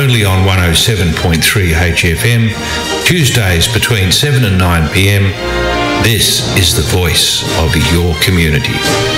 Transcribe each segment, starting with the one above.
only on 107.3 HFM, Tuesdays between 7 and 9 p.m. This is the voice of your community.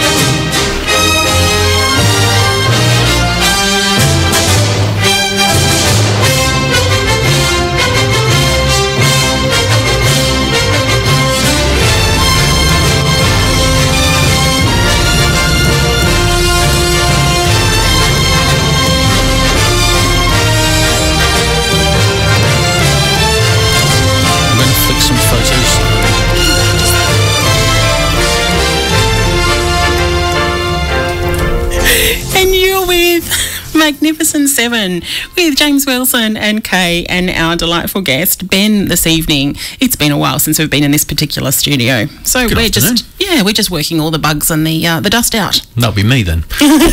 Magnificent Seven with James Wilson and Kay and our delightful guest Ben this evening. It's been a while since we've been in this particular studio, so we're just working all the bugs and the dust out. That'll be me then.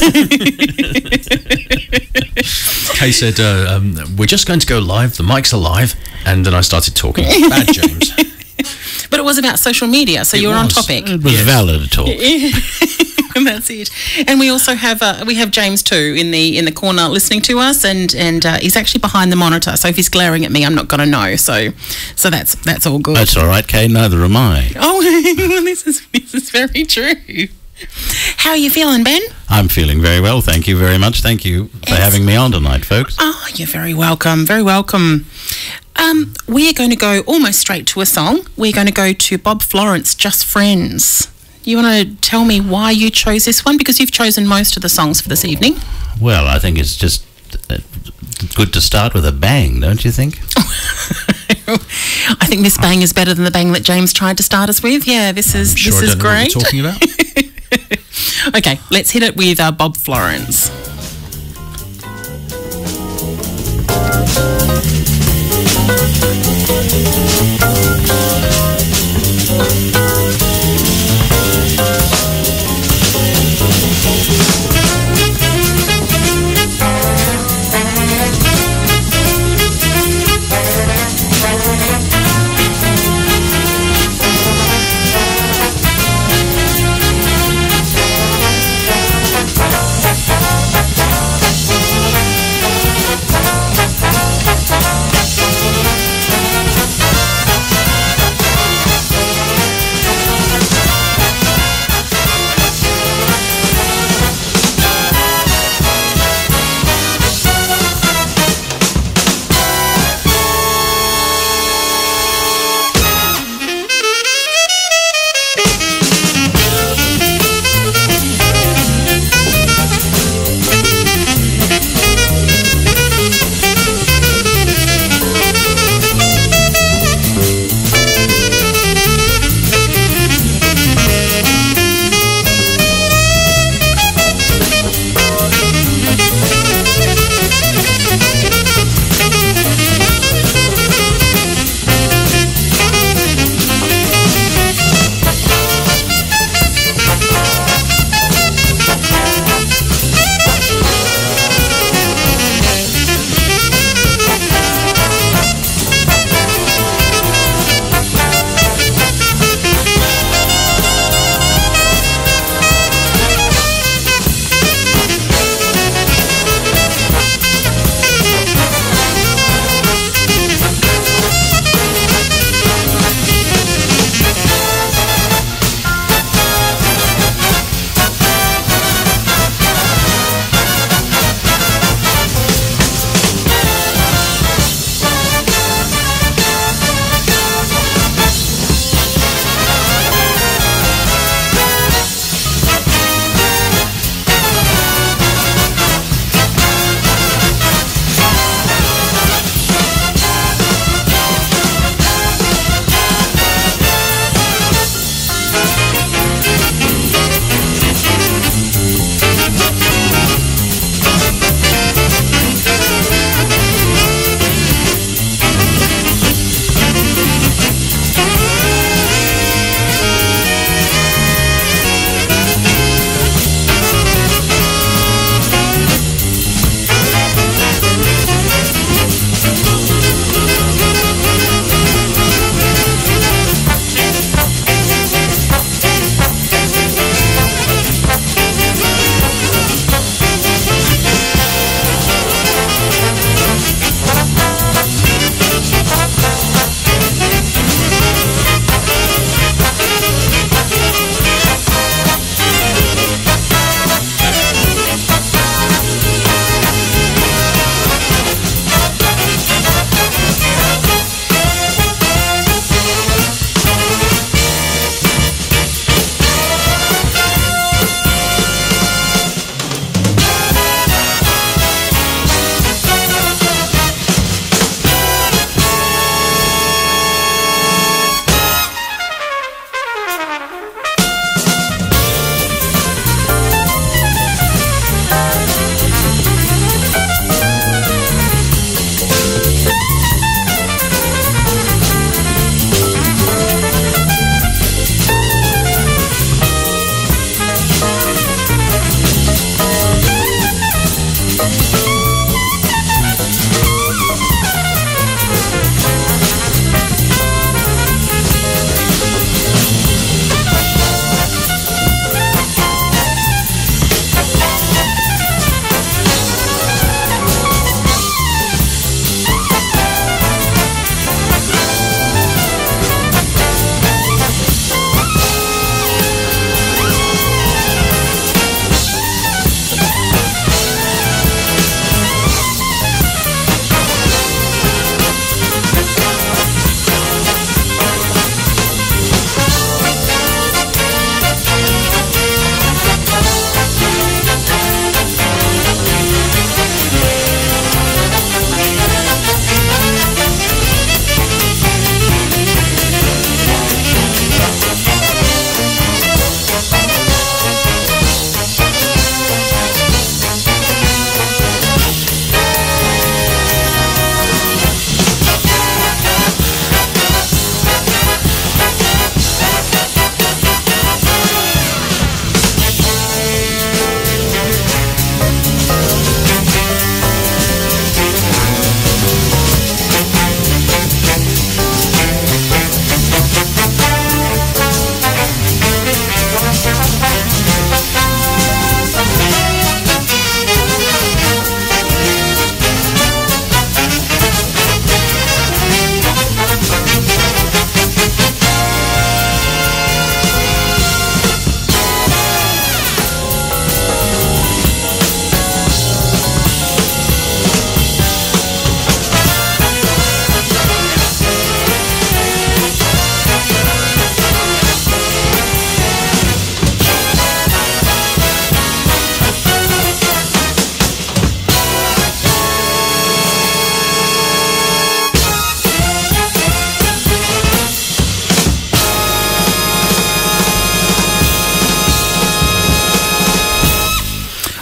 Kay said, "We're just going to go live. The mics are live," and then I started talking. Bad James. But it was about social media, so you were on topic. It was valid talk. And that's it. And we also have James too in the corner listening to us, and he's actually behind the monitor. So if he's glaring at me, I'm not going to know. So that's all good. That's all right, Kay. Neither am I. Oh, well, this is very true. How are you feeling, Ben? I'm feeling very well, thank you very much. Thank you for having me on tonight, folks. Oh, you're very welcome. Very welcome. We are going to go almost straight to a song. We're going to go to Bob Florence, Just Friends. You want to tell me why you chose this one? Because you've chosen most of the songs for this evening. Well, I think it's just good to start with a bang, don't you think? I think this bang is better than the bang that James tried to start us with. Yeah, this is great. Know what you're talking about. Okay, let's hit it with Bob Florence.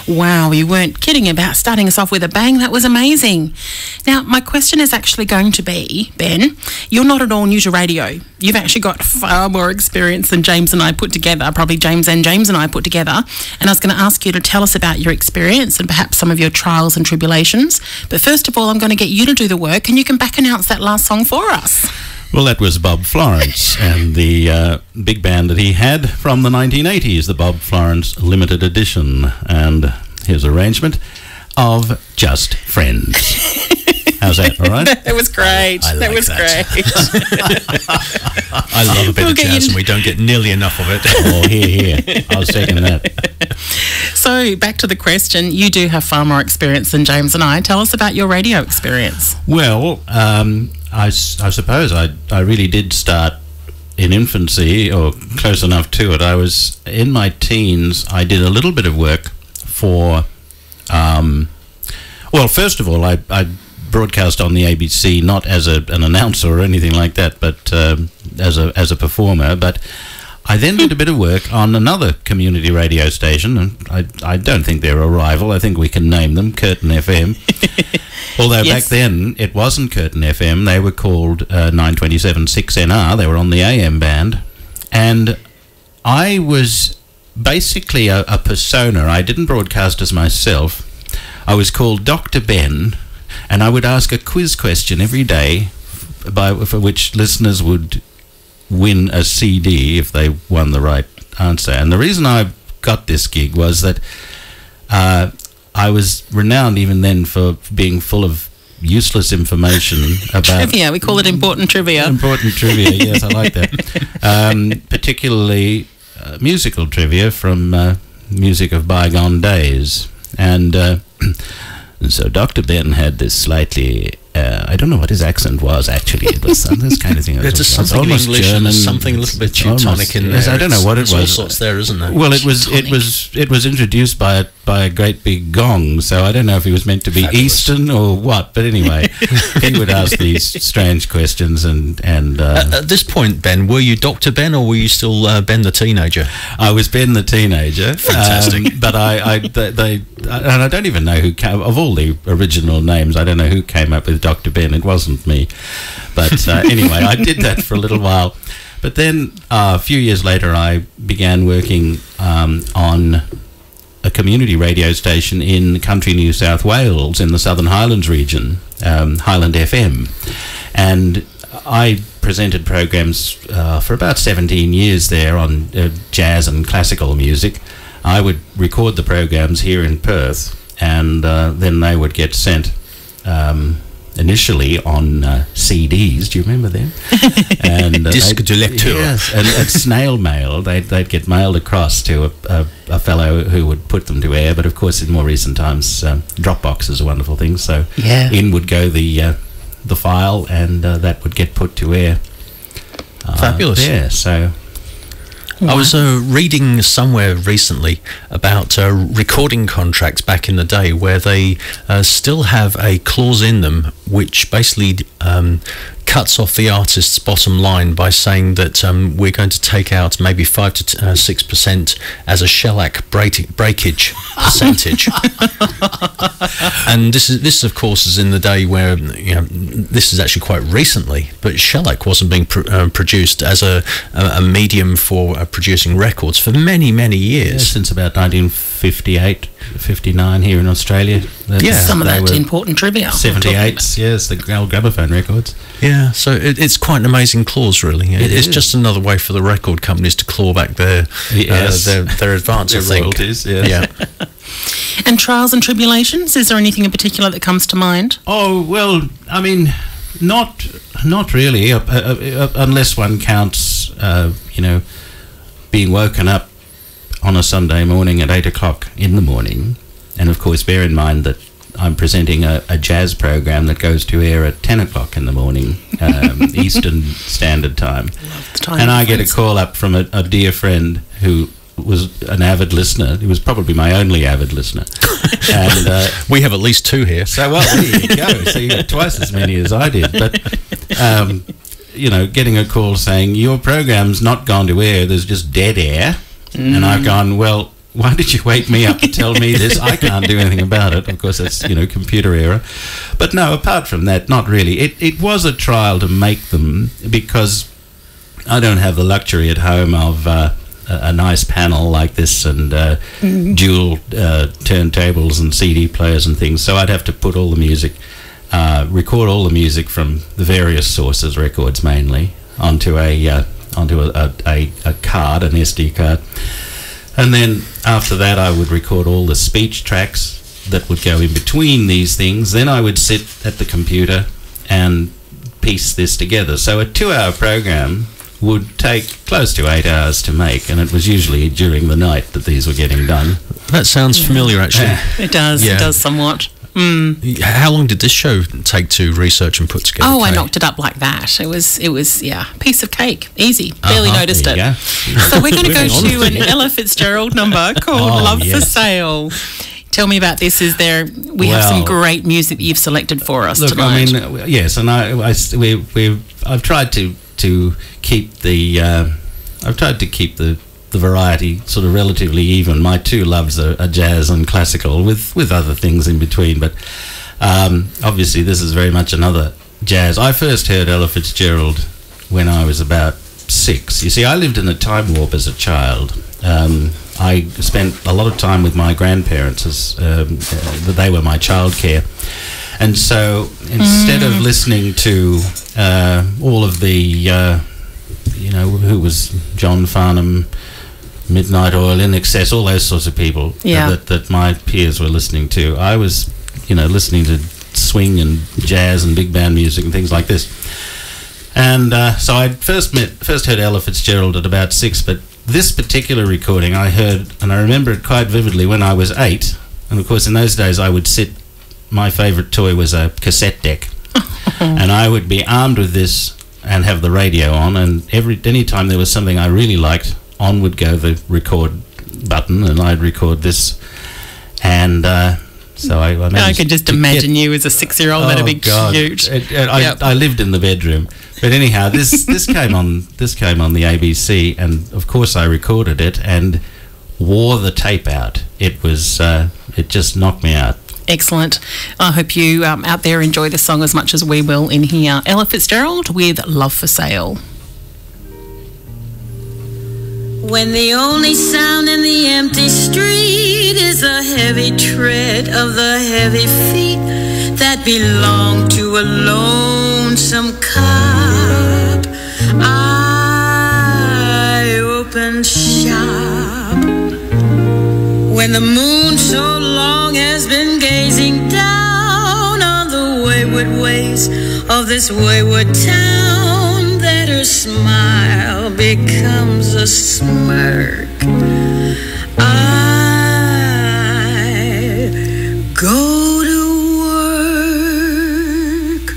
Wow, you weren't kidding about starting us off with a bang. That was amazing. Now, my question is actually going to be, Ben, you're not at all new to radio. You've actually got far more experience than James and I put together, probably James and I put together. And I was going to ask you to tell us about your experience and perhaps some of your trials and tribulations. But first of all, I'm going to get you to do the work, and you can back announce that last song for us. Well, that was Bob Florence and the big band that he had from the 1980s, the Bob Florence Limited Edition, and his arrangement of Just Friends. How's that, all right? That was great. I like that was that. Great. I love a bit of jazz, and we don't get nearly enough of it. Oh, here. I was taking that. So, back to the question. You do have far more experience than James and I. Tell us about your radio experience. Well, I suppose I really did start in infancy, or close enough to it. I was in my teens. I did a little bit of work for, well, first of all, I broadcast on the ABC, not as an announcer or anything like that, but as a performer. But I then did a bit of work on another community radio station, and I don't think they're a rival. I think we can name them, Curtin FM. Although Yes. back then it wasn't Curtin FM, they were called 927 6NR. They were on the AM band, and I was basically a persona. I didn't broadcast as myself. I was called Dr. Ben, and I would ask a quiz question every day for which listeners would win a CD if they won the right answer. And the reason I got this gig was that I was renowned even then for being full of useless information about Trivia. We call it important trivia. important trivia. Yes, I like that. Particularly musical trivia from music of bygone days. And so Dr. Ben had this slightly, I don't know what his accent was actually. It was this kind of thing. There's just something almost English German, and something a little bit Teutonic in there. Yes, I don't know what it There's was. all sorts there, isn't there? Well, it was introduced by a great big gong, so I don't know if he was meant to be Fabulous. Eastern or what. But anyway, he would ask these strange questions, and At this point, Ben, were you Dr. Ben, or were you still Ben the teenager? I was Ben the teenager. Fantastic. But and I don't even know who came, of all the original names, I don't know who came up with Dr. Ben. It wasn't me. But anyway, I did that for a little while. But then a few years later, I began working on a community radio station in country New South Wales in the Southern Highlands region, Highland FM. And I presented programs for about 17 years there on jazz and classical music. I would record the programs here in Perth, and then they would get sent initially on CDs. Do you remember them? And Disque de lecture. Yes, and snail mail. They'd get mailed across to a fellow who would put them to air. But of course, in more recent times, Dropbox is a wonderful thing. So Yeah. in would go the file, and that would get put to air. Fabulous. Yeah. So. I was reading somewhere recently about recording contracts back in the day where they still have a clause in them which basically cuts off the artist's bottom line by saying that we're going to take out maybe 5 to 6% as a shellac breakage percentage. And this is of course is in the day where this is actually quite recently, but shellac wasn't being produced as a medium for producing records for many years. Yeah, since about 1958, 59 here in Australia. Some of they that were important trivia. 78s, yes, the old gramophone records. Yeah, so it's quite an amazing clause, really. It's is. just another way for the record companies to claw back their advance, Their I think. royalties, yes. Yeah. And trials and tribulations, is there anything in particular that comes to mind? Oh, well, I mean, not really, unless one counts, being woken up on a Sunday morning at 8 o'clock in the morning. And of course, bear in mind that I'm presenting a jazz program that goes to air at 10 o'clock in the morning, Eastern Standard Time. Love the time And I get a difference. call up from a dear friend who was an avid listener. He was probably my only avid listener. And We have at least two here. so, well, there you go. So you got twice as many as I did. But, getting a call saying, your program's not gone to air, there's just dead air. And I've gone, well, why did you wake me up to tell me this? I can't do anything about it. Of course, that's, computer era. But no, apart from that, not really. It was a trial to make them, because I don't have the luxury at home of a nice panel like this and dual turntables and CD players and things. So I'd have to put all the music, record all the music from the various sources, records mainly, onto a card, an SD card. And then after that, I would record all the speech tracks that would go in between these things. Then I would sit at the computer and piece this together. So a 2-hour program would take close to 8 hours to make, and it was usually during the night that these were getting done. That sounds familiar, actually. It does. Yeah. It does somewhat. How long did this show take to research and put together? Oh, I knocked it up like that. It was piece of cake. Easy. Barely noticed it. Yeah. So we're going to go to an Ella Fitzgerald number called Love for Sale. Tell me about this. We have some great music that you've selected for us tonight. I mean, yes, and I've tried to keep the variety sort of relatively even. My two loves are jazz and classical, with other things in between. But obviously, this is very much another jazz. I first heard Ella Fitzgerald when I was about 6. You see, I lived in a time warp as a child. I spent a lot of time with my grandparents, as they were my childcare. And so instead of listening to all of the, who was John Farnham, Midnight Oil, In Excess, all those sorts of people that my peers were listening to, I was, listening to swing and jazz and big band music and things like this. And so I first heard Ella Fitzgerald at about 6, but this particular recording I heard, and I remember it quite vividly, when I was 8. And of course, in those days, I would sit. My favourite toy was a cassette deck, and I would be armed with this and have the radio on. And any time there was something I really liked, on would go the record button, and I'd record this. And so I can just imagine you as a 6-year-old. That'd be cute. I lived in the bedroom. But anyhow, this came on the ABC, and of course I recorded it and wore the tape out. It was it just knocked me out. Excellent. I hope you out there enjoy the song as much as we will in here. Ella Fitzgerald with Love for Sale. When the only sound in the empty street is the heavy tread of the heavy feet that belong to a lonesome cop, I open shop. When the moon so long has been gazing down on the wayward ways of this wayward town, that her smile becomes a smirk, I go to work.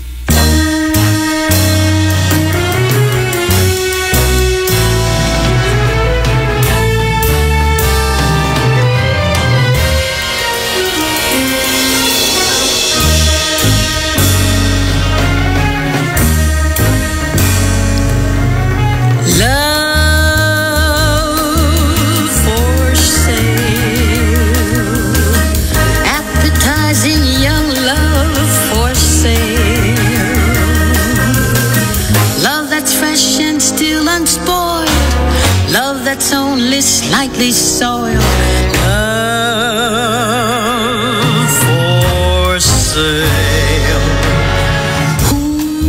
That's only slightly soiled. Love for sale. Who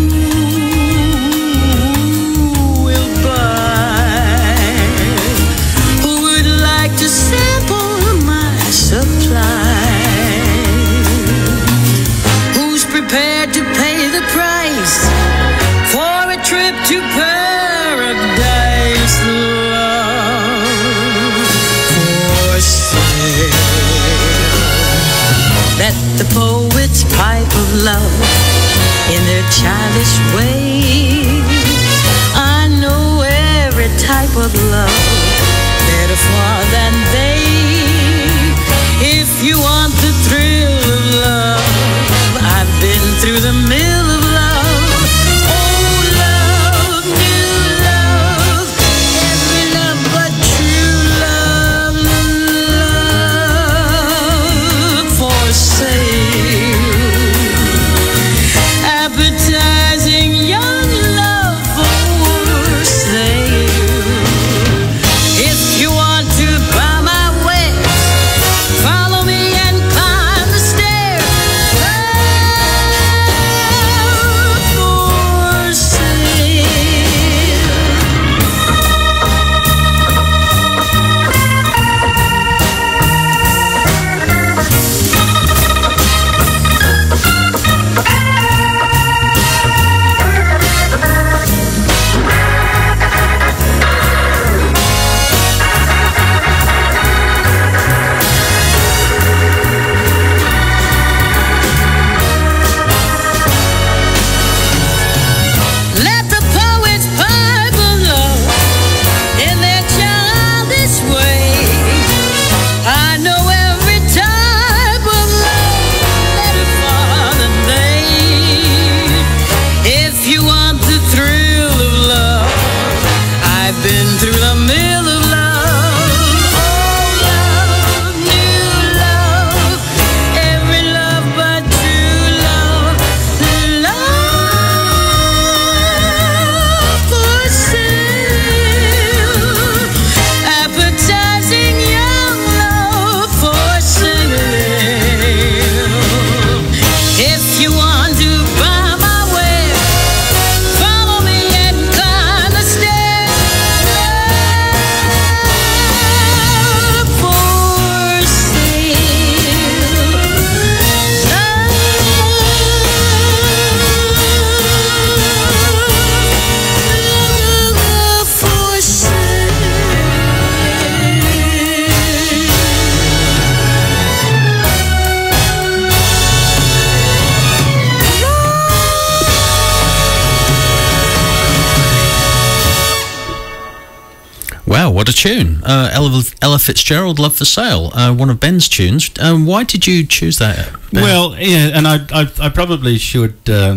will buy? Who would like to sample my supply? Who's prepared to pay the price for a trip to paradise? Let the poets pipe of love in their childish way. I know every type of love better far than they. If you want the thrill of love, I've been through the mill of love. Old love, new love, every love but true love. what a tune. Ella Fitzgerald, Love for Sale, one of Ben's tunes. Why did you choose that, Ben? Well, yeah, and I probably should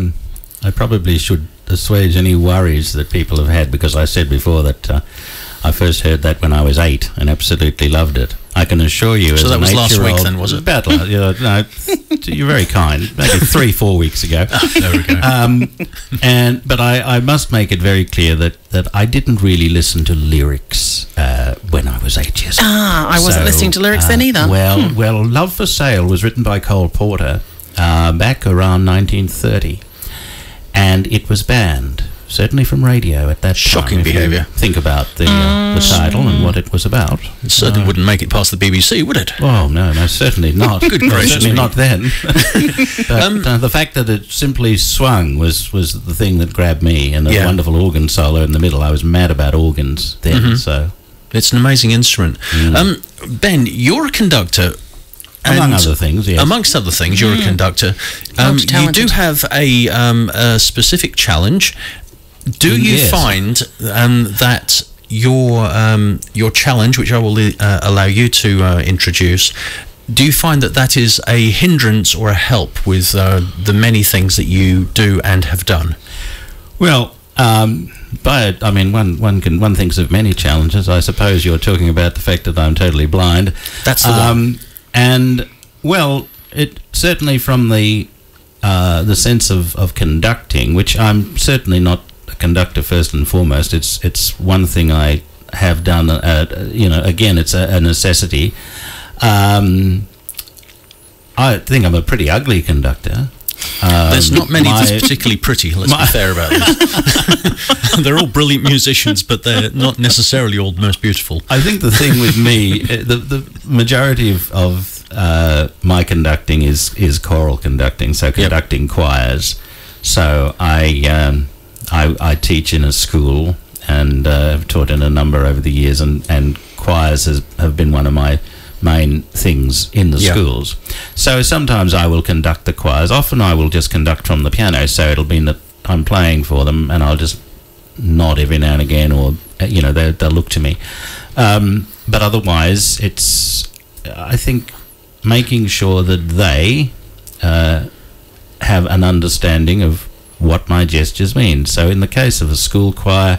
assuage any worries that people have had, because I said before that I first heard that when I was 8 and absolutely loved it. I can assure you, so as that an was last 8-year-old, week then, was it? About no, you're very kind. Maybe 3-4 weeks ago. There we go. But I must make it very clear that I didn't really listen to lyrics when I was 8 years old. I wasn't listening to lyrics then either. Well, Love for Sale was written by Cole Porter back around 1930, and it was banned, certainly from radio at that time. Shocking behaviour. Think about the title and what it was about. It certainly wouldn't make it past the BBC, would it? Oh, no, certainly not. Good gracious certainly me. not then. But the fact that it simply swung was the thing that grabbed me, and a wonderful organ solo in the middle. I was mad about organs then, so... It's an amazing instrument. Ben, you're a conductor. Among other things, yes. Amongst other things, you're a conductor. You do have a specific challenge. Do you find that your challenge, which I will allow you to introduce, do you find that is a hindrance or a help with the many things that you do and have done? Well, one thinks of many challenges. I suppose you're talking about the fact that I'm totally blind. That's the one. And well, it certainly from the sense of conducting, which I'm certainly not a conductor first and foremost. It's one thing I have done. Again, it's a necessity. I think I'm a pretty ugly conductor. There's not many that's particularly pretty, let's be fair about this. They're all brilliant musicians, but they're not necessarily all the most beautiful. I think the thing with me, the majority of my conducting is choral conducting, so conducting choirs. So I teach in a school, and I've taught in a number over the years, and choirs have been one of my main things in the schools. So sometimes I will conduct the choirs. Often I will just conduct from the piano, so it'll mean that I'm playing for them, and I'll just nod every now and again, or they'll look to me. But otherwise, it's, I think, making sure that they have an understanding of what my gestures mean. So in the case of a school choir,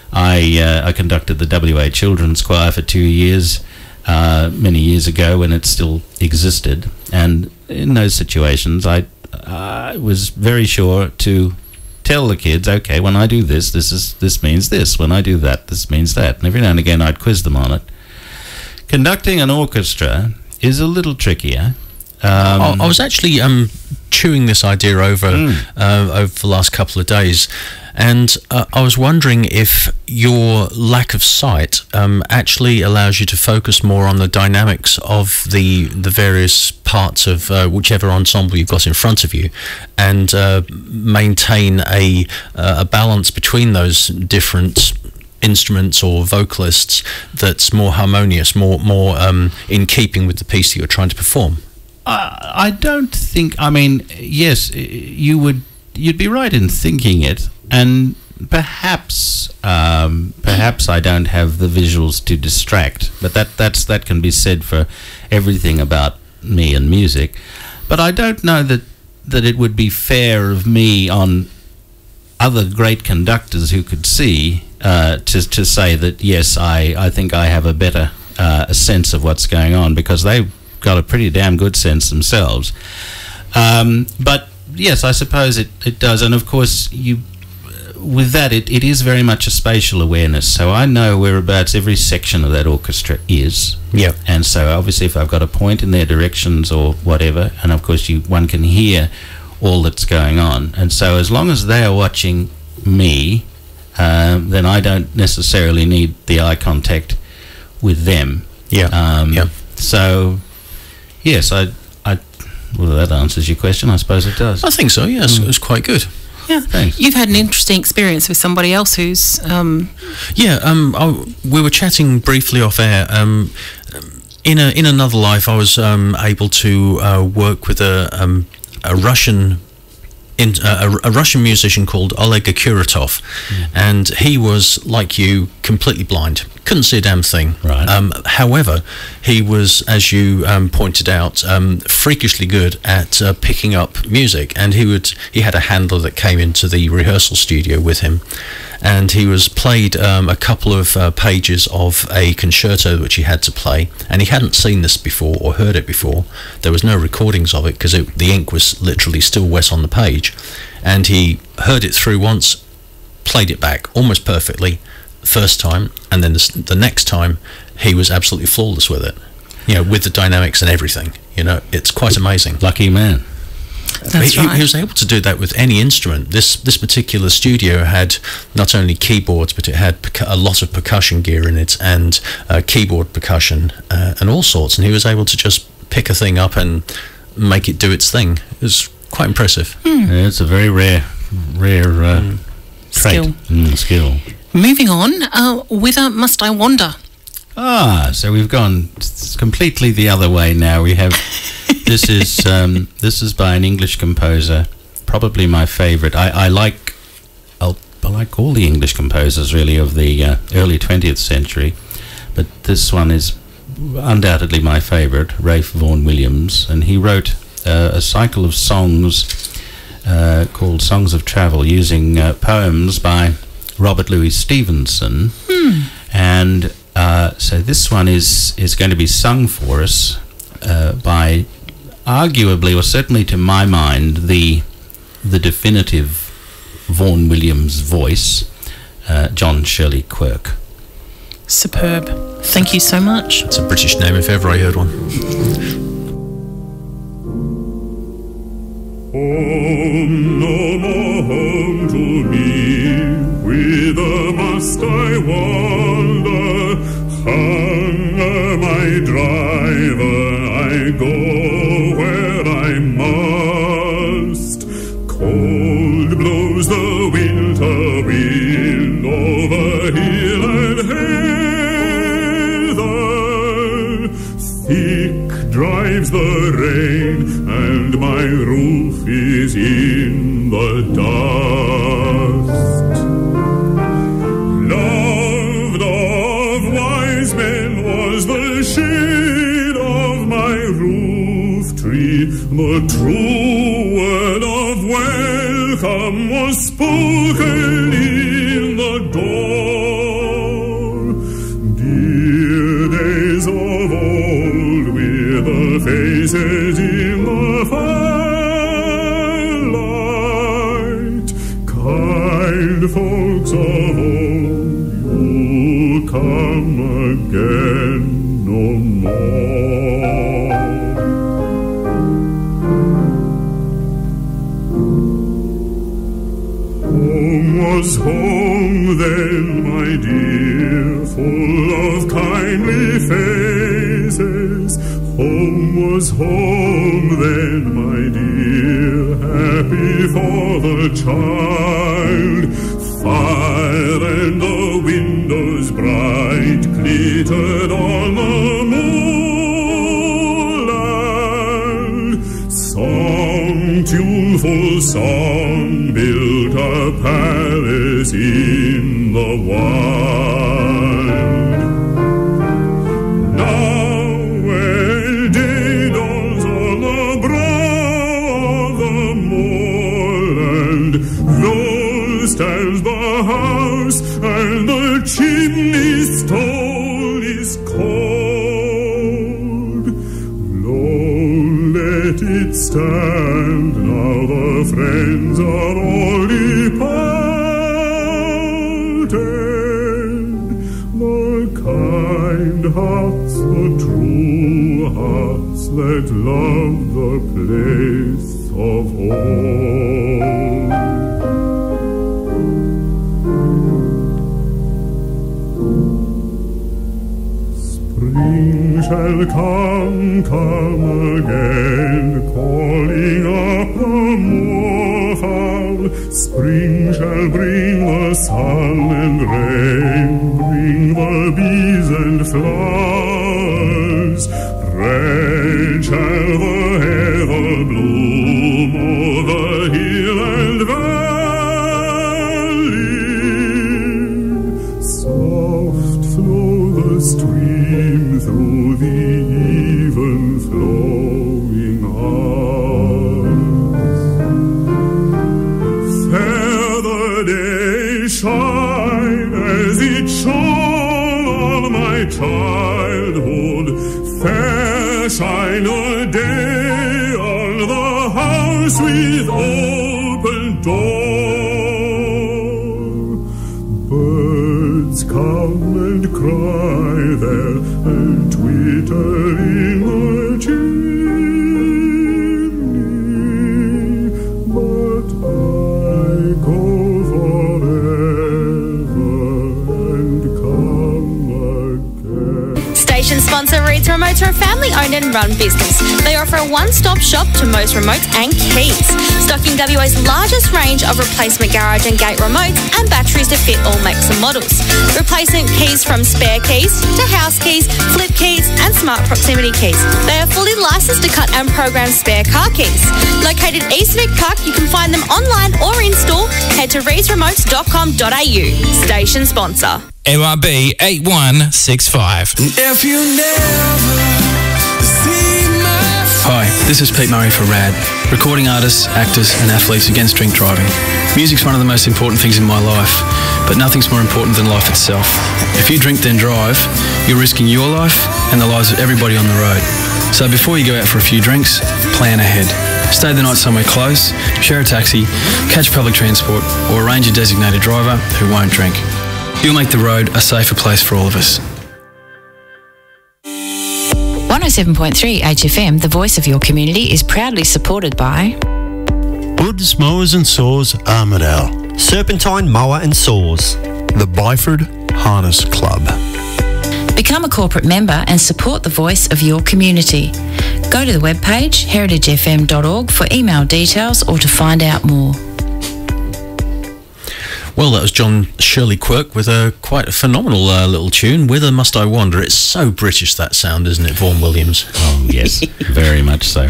I conducted the WA Children's Choir for 2 years, many years ago when it still existed, and in those situations I was very sure to tell the kids, okay, when I do this means this, when I do that, this means that, and every now and again I'd quiz them on it. Conducting an orchestra is a little trickier. I was actually chewing this idea over the last couple of days, and I was wondering if your lack of sight actually allows you to focus more on the dynamics of the various parts of whichever ensemble you've got in front of you, and maintain a balance between those different instruments or vocalists that's more harmonious, more in keeping with the piece that you're trying to perform. I don't think. I mean, yes, you'd be right in thinking it, and perhaps I don't have the visuals to distract, but that can be said for everything about me and music. But I don't know that it would be fair of me on other great conductors who could see to say that yes, I think I have a better sense of what's going on, because they've got a pretty damn good sense themselves. But yes, I suppose it does, and of course with that it is very much a spatial awareness, so I know whereabouts every section of that orchestra is. Yeah. And so obviously if I've got a point in their directions or whatever, and of course one can hear all that's going on, and so as long as they are watching me, then I don't necessarily need the eye contact with them. So yes, well, that answers your question. I suppose it does. I think so, yes. It was quite good. Yeah. Thanks. You've had an interesting experience with somebody else who's... we were chatting briefly off air. In another life, I was able to work with a Russian musician called Oleg Akuratov, and he was, like you, completely blind. couldn't see a damn thing. Right. However, he was, as you pointed out, freakishly good at picking up music, and he had a handler that came into the rehearsal studio with him, and he was played a couple of pages of a concerto which he had to play, and he hadn't seen this before or heard it before. There was no recordings of it because the ink was literally still wet on the page, and he heard it through once, played it back almost perfectly first time, and then the next time he was absolutely flawless with it, with the dynamics and everything. It's quite amazing. Lucky man. That's right. He was able to do that with any instrument. This particular studio had not only keyboards, but it had a lot of percussion gear in it, and keyboard percussion and all sorts, and he was able to just pick a thing up and make it do its thing. It was quite impressive. Yeah, it's a very rare trait. Skill. Moving on, Whither Must I Wander? So we've gone completely the other way now. We have this is by an English composer, probably my favourite. I like all the English composers really of the early 20th century, but this one is undoubtedly my favourite, Ralph Vaughan Williams, and he wrote a cycle of songs called Songs of Travel, using poems by Robert Louis Stevenson, and so this one is going to be sung for us by, arguably, or certainly to my mind, the definitive Vaughan Williams voice, John Shirley Quirk. Superb. Thank you so much. It's a British name if ever I heard one. Home, no more home to me, whither must I wander? Hunger my driver, I go where I must. Cold blows the winter wind over hill and heather. Thick drives the rain, and my roof is in the dust. Loved of wise men was the shade of my roof tree. The true word of welcome was spoken in the door. Dear days of old, with the faces in the firelight, kind folks of old, you'll come again no more. Home was home then, my dear, full of kindly faces. Home was home then, my dear, happy for the child. Fire and the windows bright glittered on the moorland. Song, tuneful song, built a palace in the wild. Now when day dawns on the brow of the moorland, low stands the house, and the chimney stone is cold. Lo, let it stand, now the friends are all departed. The kind hearts, the true hearts that love the place of home. Spring shall come again, calling up the moorfowl. Spring shall bring the sun and rain, bring the bees and flowers. Red shall the heather bloom over hill and valley. Soft flow house with open door. Birds come and cry there and twitter in the chimney, but I go forever and come again. Station sponsor Reeds Remotes are a family-owned and run business. They offer a one-stop shop to most remotes and keys, stocking WA's largest range of replacement garage and gate remotes and batteries to fit all makes and models. Replacement keys from spare keys to house keys, flip keys and smart proximity keys. They are fully licensed to cut and program spare car keys. Located east of Vic Park, you can find them online or in store. Head to reedsremotes.com.au. Station sponsor. MRB 8165. If you never see my... Hi, this is Pete Murray for RAD, recording artists, actors and athletes against drink driving. Music's one of the most important things in my life, but nothing's more important than life itself. If you drink then drive, you're risking your life and the lives of everybody on the road. So before you go out for a few drinks, plan ahead. Stay the night somewhere close, share a taxi, catch public transport or arrange a designated driver who won't drink. You'll make the road a safer place for all of us. 107.3 HFM, the voice of your community, is proudly supported by Woods, Mowers and Saws, Armidale. Serpentine Mower and Saws. The Byford Harness Club. Become a corporate member and support the voice of your community. Go to the webpage heritagefm.org for email details or to find out more. Well, that was John Shirley Quirk with quite a phenomenal little tune, Whither Must I Wander? It's so British, that sound, isn't it, Vaughan Williams? Oh, yes, very much so.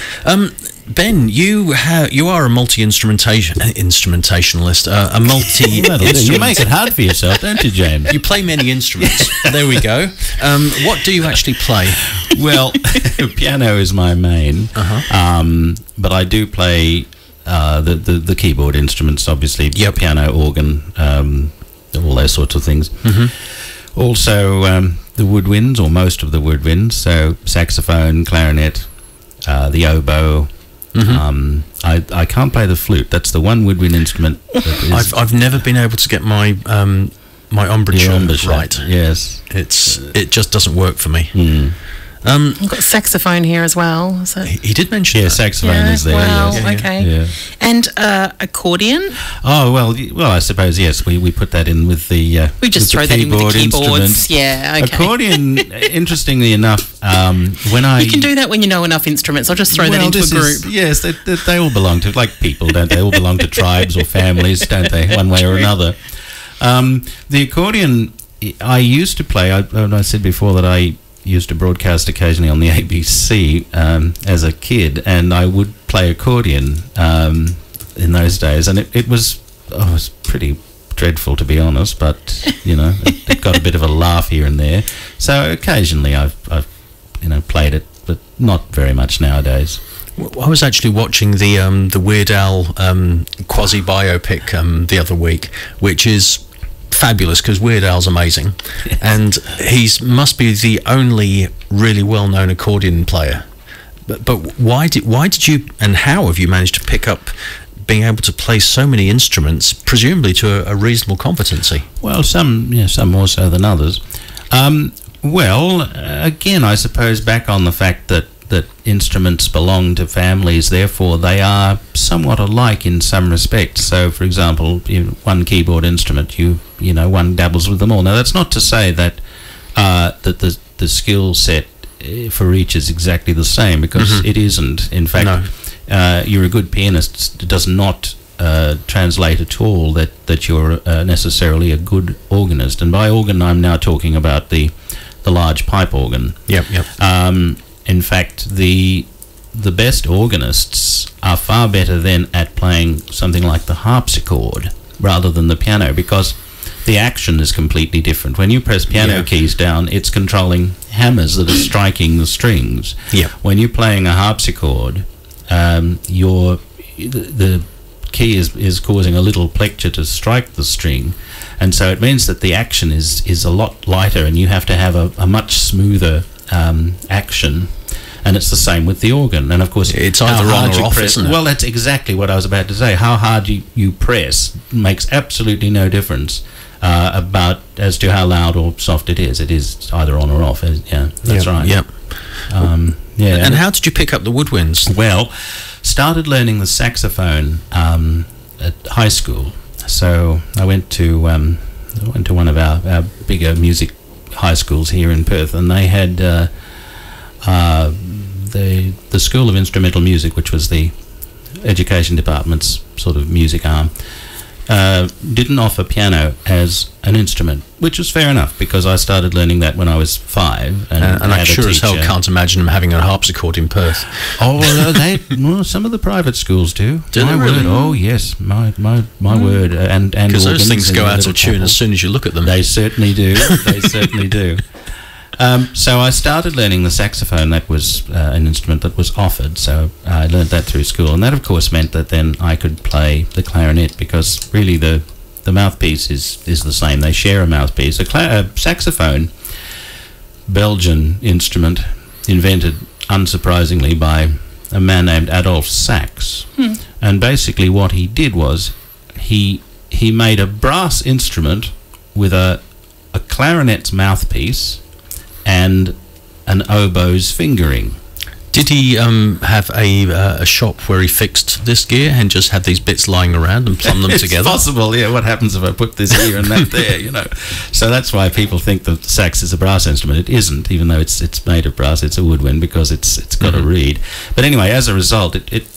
Ben, you are a multi-instrumentalist, a multi-instrument. You make it hard for yourself, don't you, James? You play many instruments. There we go. What do you actually play? Well, piano is my main, but I do play the keyboard instruments, obviously, piano, organ, all those sorts of things. Also, the woodwinds, or most of the woodwinds, so saxophone, clarinet, the oboe. I can't play the flute. That's the one woodwind instrument. I've never been able to get my my embouchure right. Yes, it just doesn't work for me. I've got saxophone here as well. So. He did mention that. Saxophone is there. Well, yes. okay. Yeah. And accordion? Oh, well, I suppose, yes, we put that in with the we just throw that in with the keyboards. Yeah, okay. Accordion, interestingly enough, when I... You can do that when you know enough instruments. I'll just throw that into a group. Yes, they all belong to, like people, don't they? All belong to tribes or families, don't they, one way or another. The accordion, I used to play, I said before that I used to broadcast occasionally on the ABC as a kid, and I would play accordion in those days, and it was pretty dreadful, to be honest, but it got a bit of a laugh here and there. So occasionally I've played it, but not very much nowadays. I was actually watching the Weird Al quasi biopic the other week, which is fabulous because Weird Al's amazing, and must be the only really well-known accordion player. But why did you, and how have you managed to pick up being able to play so many instruments, presumably to a reasonable competency? Well, some more so than others. Well, again, I suppose back on the fact that instruments belong to families, therefore they are somewhat alike in some respects. So, for example, one keyboard instrument, one dabbles with them all. Now, that's not to say that the skill set for each is exactly the same, because it isn't. In fact, you're a good pianist does not translate at all that you're necessarily a good organist. And by organ, I'm now talking about the large pipe organ. Yep. In fact, the best organists are far better then at playing something like the harpsichord rather than the piano, because the action is completely different. When you press piano keys down, it's controlling hammers that are striking the strings. When you're playing a harpsichord, the key is causing a little plecture to strike the string, and so it means that the action is a lot lighter, and you have to have a much smoother action And it's the same with the organ. And of course, it's either on or off, press, isn't it? Well, that's exactly what I was about to say. How hard you press makes absolutely no difference about as to how loud or soft it is. It is either on or off. Yeah, that's right. Yep. Yeah. And how did you pick up the woodwinds? Well, started learning the saxophone at high school. So I went to one of our bigger music high schools here in Perth, and they had the School of Instrumental Music, which was the education department's sort of music arm, didn't offer piano as an instrument, which was fair enough because I started learning that when I was 5. And I sure as hell can't imagine them having a harpsichord in Perth. Oh, well, some of the private schools do. Do they really? Oh, yes, my word. And because those things go out of tune as soon as you look at them. They certainly do. They certainly do. So I started learning the saxophone. That was an instrument that was offered, so I learned that through school. And that, of course, meant that then I could play the clarinet because really the mouthpiece is the same. They share a mouthpiece. A saxophone, Belgian instrument, invented, unsurprisingly, by a man named Adolphe Sax. And basically what he did was he made a brass instrument with a clarinet's mouthpiece and an oboe's fingering. Did he have a shop where he fixed this gear and just had these bits lying around and plumb them together? It's possible, yeah. What happens if I put this here and that there, you know? So that's why people think the sax is a brass instrument. It isn't, even though it's made of brass. It's a woodwind because it's got a reed. But anyway, as a result,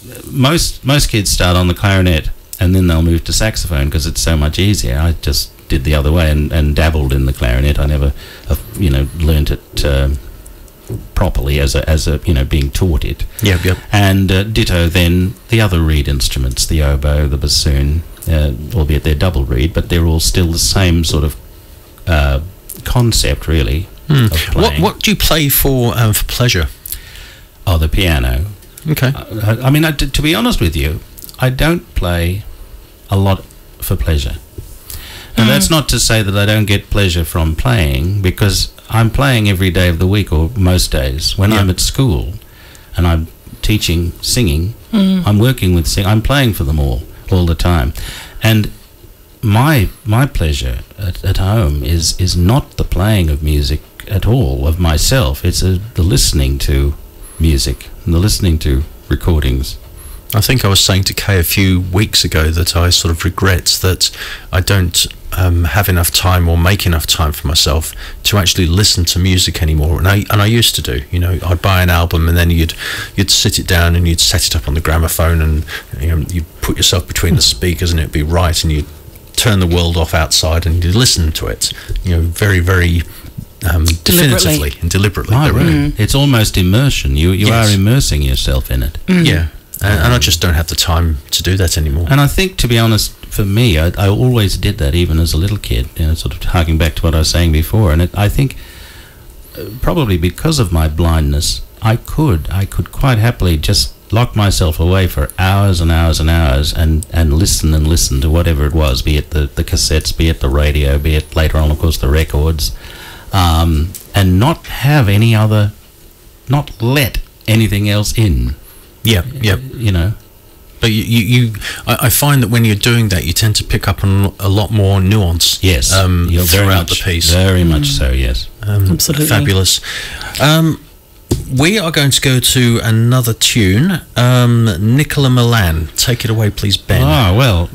most kids start on the clarinet and then they'll move to saxophone because it's so much easier. I just did the other way and dabbled in the clarinet. I never, learnt it properly as a being taught it. Yep. And ditto then the other reed instruments, the oboe, the bassoon, albeit they're double reed, but they're all still the same sort of concept, really. Of playing. What do you play for pleasure? Oh, the piano. Okay. I mean, to be honest with you, I don't play a lot for pleasure. And that's not to say that I don't get pleasure from playing, because I'm playing every day of the week, or most days. When I'm at school and I'm teaching singing, I'm working with singing, I'm playing for them all the time. And my pleasure at home is not the playing of music at all, of myself. It's the listening to music and the listening to recordings. I think I was saying to Kay a few weeks ago that I sort of regret that I don't have enough time or make enough time for myself to actually listen to music anymore. And I used to do. I'd buy an album and then you'd sit it down and you'd set it up on the gramophone and you'd put yourself between the speakers and it'd be right, and you'd turn the world off outside and you'd listen to it. Very, very definitively and deliberately. Oh, really? It's almost immersion. You are immersing yourself in it. Yeah. And I just don't have the time to do that anymore. And I think, to be honest, for me, I always did that, even as a little kid, sort of harking back to what I was saying before. And I think probably because of my blindness, I could quite happily just lock myself away for hours and hours and hours and listen to whatever it was, be it the cassettes, be it the radio, be it later on, of course, the records, and not have any other, not let anything else in. Yeah. But I find that when you're doing that, you tend to pick up on a lot more nuance. Yes, throughout the piece. Very much so. Yes, absolutely fabulous. We are going to go to another tune. Nicola Milan, take it away, please, Ben. Ah, well,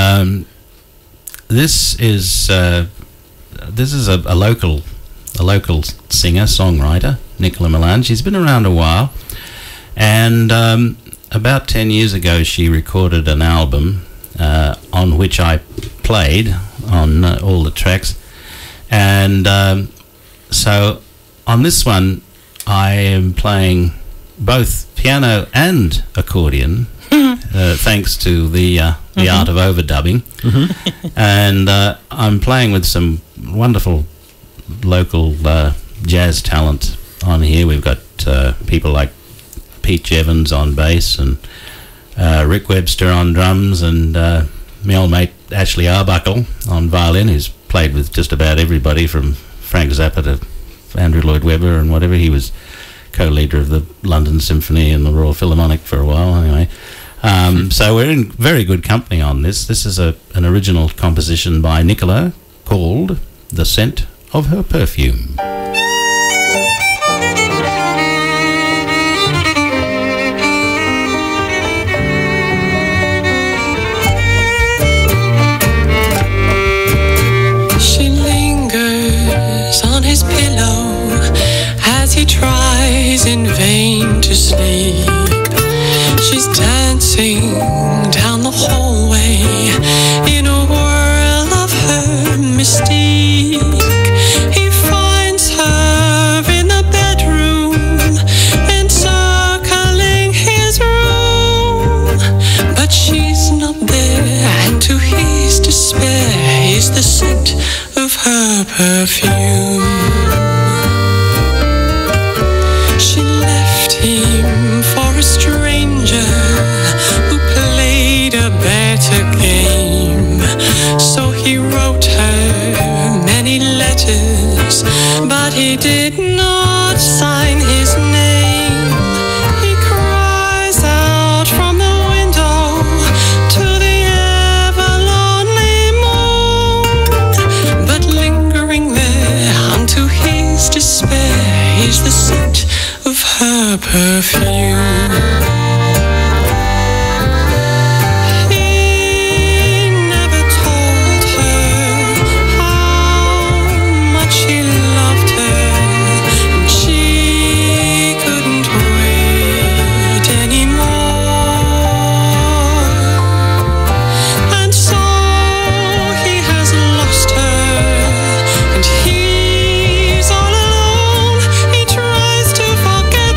this is a local singer songwriter, Nicola Milan. She's been around a while. And about 10 years ago, she recorded an album on which I played on all the tracks. And so on this one, I am playing both piano and accordion, thanks to the art of overdubbing. And I'm playing with some wonderful local jazz talent on here. We've got people like Pete Evans on bass and Rick Webster on drums, and my old mate Ashley Arbuckle on violin, who's played with just about everybody from Frank Zappa to Andrew Lloyd Webber and whatever. He was co-leader of the London Symphony and the Royal Philharmonic for a while, anyway. So we're in very good company on this. This is an original composition by Nicola called The Scent of Her Perfume. She lingers on his pillow as he tries in vain to sleep. She's dancing down the hallway in a whirl of her mystique. He finds her in the bedroom, encircling his room, but she's not there, and to his despair is the scent of her perfume. She left him for a stranger who played a better game. So he wrote her many letters, but he did not sign his name. He cries out from the window to the ever-lonely moon, but lingering there unto his despair is the scent of her perfume. He never told her how much he loved her, and she couldn't wait anymore. And so he has lost her, and he's all alone. He tries to forget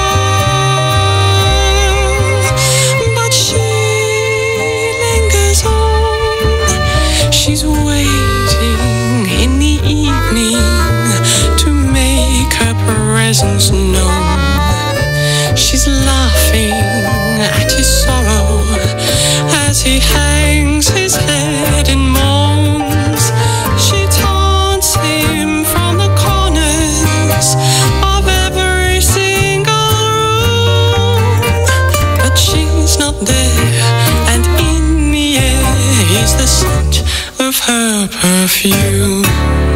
her, but she lingers on. She's waiting in the evening to make her presence known. She's laughing at his sorrow as he hangs his head and moans. She taunts him from the corners of every single room, but she's not there, and in the air is the scent of her perfume.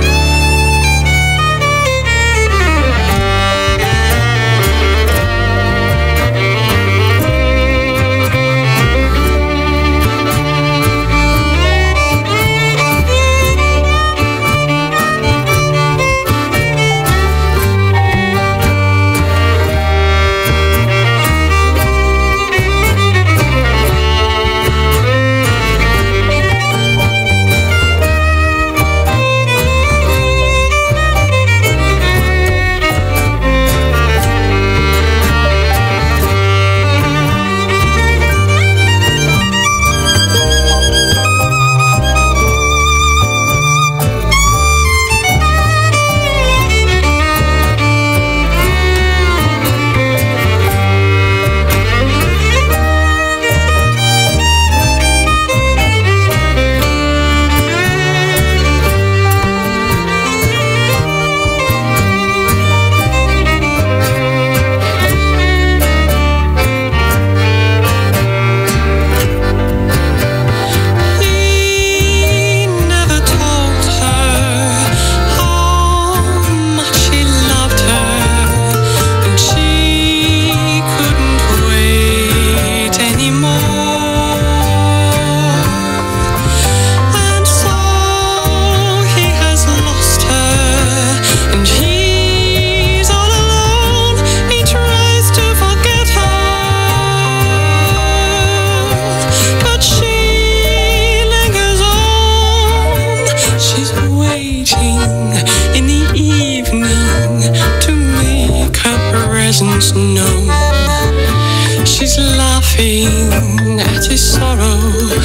laughing at his sorrow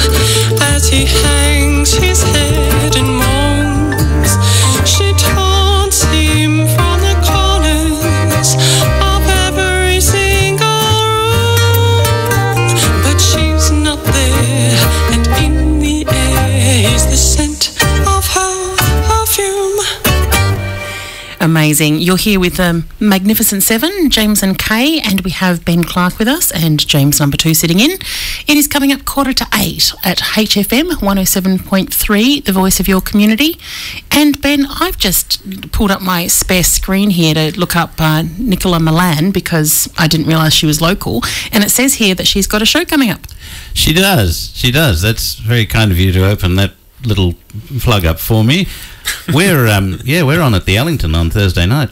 as he hangs his head and moans. She taunts him from the corners of every single room, but she's not there, and in the air is the scent of her perfume. Amazing. amazing. You're here with the Magnificent Seven, James and Kay, and we have Ben Clarke with us and James number 2 sitting in. It is coming up 7:45 at HFM 107.3, the voice of your community. And Ben, I've just pulled up my spare screen here to look up Nicola Milan because I didn't realise she was local, and it says here that she's got a show coming up. She does. That's very kind of you to open that little plug up for me. We're we're on at the Ellington on Thursday night.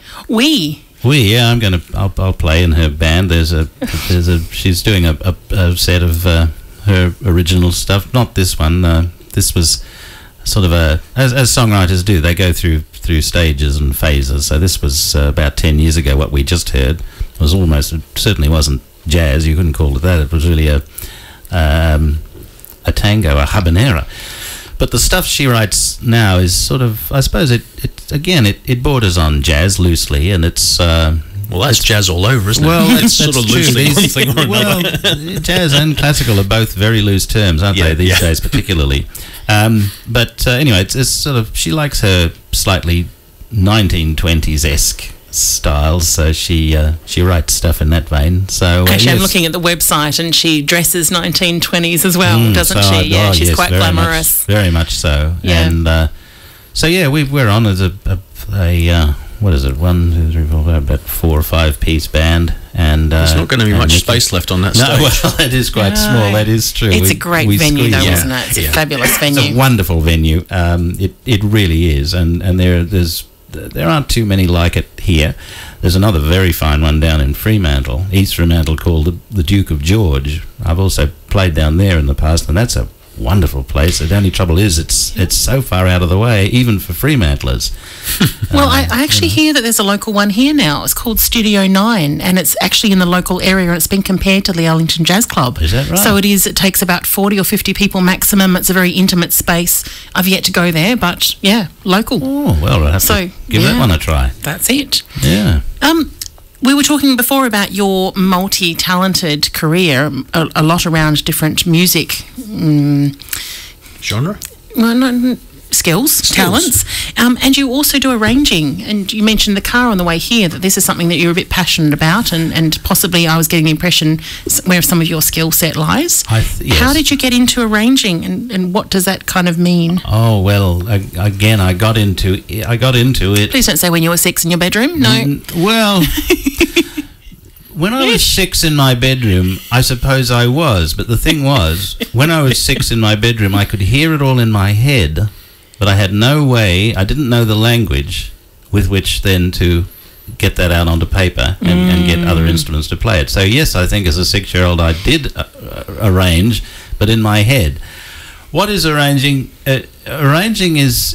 I'll play in her band. She's doing a set of her original stuff. Not this one. This was sort of as songwriters do. They go through stages and phases. So this was about 10 years ago. What we just heard was certainly wasn't jazz. You couldn't call it that. It was really a tango, a habanera. But the stuff she writes now is sort of, I suppose it borders on jazz loosely, and it's that's jazz all over, isn't it? Well, it's sort of loosely one thing or another. Well, jazz and classical are both very loose terms, aren't they, these days, particularly. But anyway, it's sort of, she likes her slightly 1920s-esque styles, so she writes stuff in that vein. So actually, I'm looking at the website, and she dresses 1920s as well, doesn't she? Yeah, she's quite glamorous. Very much so. Yeah. And so we're on as a what is it? 1, 2, 3, 4, 5, about 4 or 5 piece band, and there's not going to be much space left on that stage. No, well, it is quite small. That is true. It's a great venue, though, isn't it? It's a fabulous venue. It's a wonderful venue. It really is, and there aren't too many like it here. There's another very fine one down in Fremantle, East Fremantle, called the Duke of George. I've also played down there in the past, and that's a wonderful place. The only trouble is it's so far out of the way, even for Fremantlers. Well, I actually hear that there's a local one here now. It's called Studio 9, and it's actually in the local area, and it's been compared to the Ellington Jazz Club. Is that right? So it takes about 40 or 50 people maximum. It's a very intimate space. I've yet to go there, but yeah, local. Oh, well, I'll have to give that one a try. That's it. Yeah. We were talking before about your multi-talented career, a lot around different music genre. Well, no, skills, talents, and you also do arranging. And you mentioned the car on the way here, that this is something that you're a bit passionate about, and possibly I was getting the impression where some of your skill set lies. Yes. How did you get into arranging, and what does that kind of mean? Oh, well, again, I got into it. Please don't say when you were 6 in your bedroom. No. Well, when I was 6 in my bedroom, I suppose I was. But the thing was, when I was 6 in my bedroom, I could hear it all in my head, but I had no way, I didn't know the language with which then to get that out onto paper and get other instruments to play it. So yes, I think as a 6-year-old I did arrange, but in my head. What is arranging? Arranging is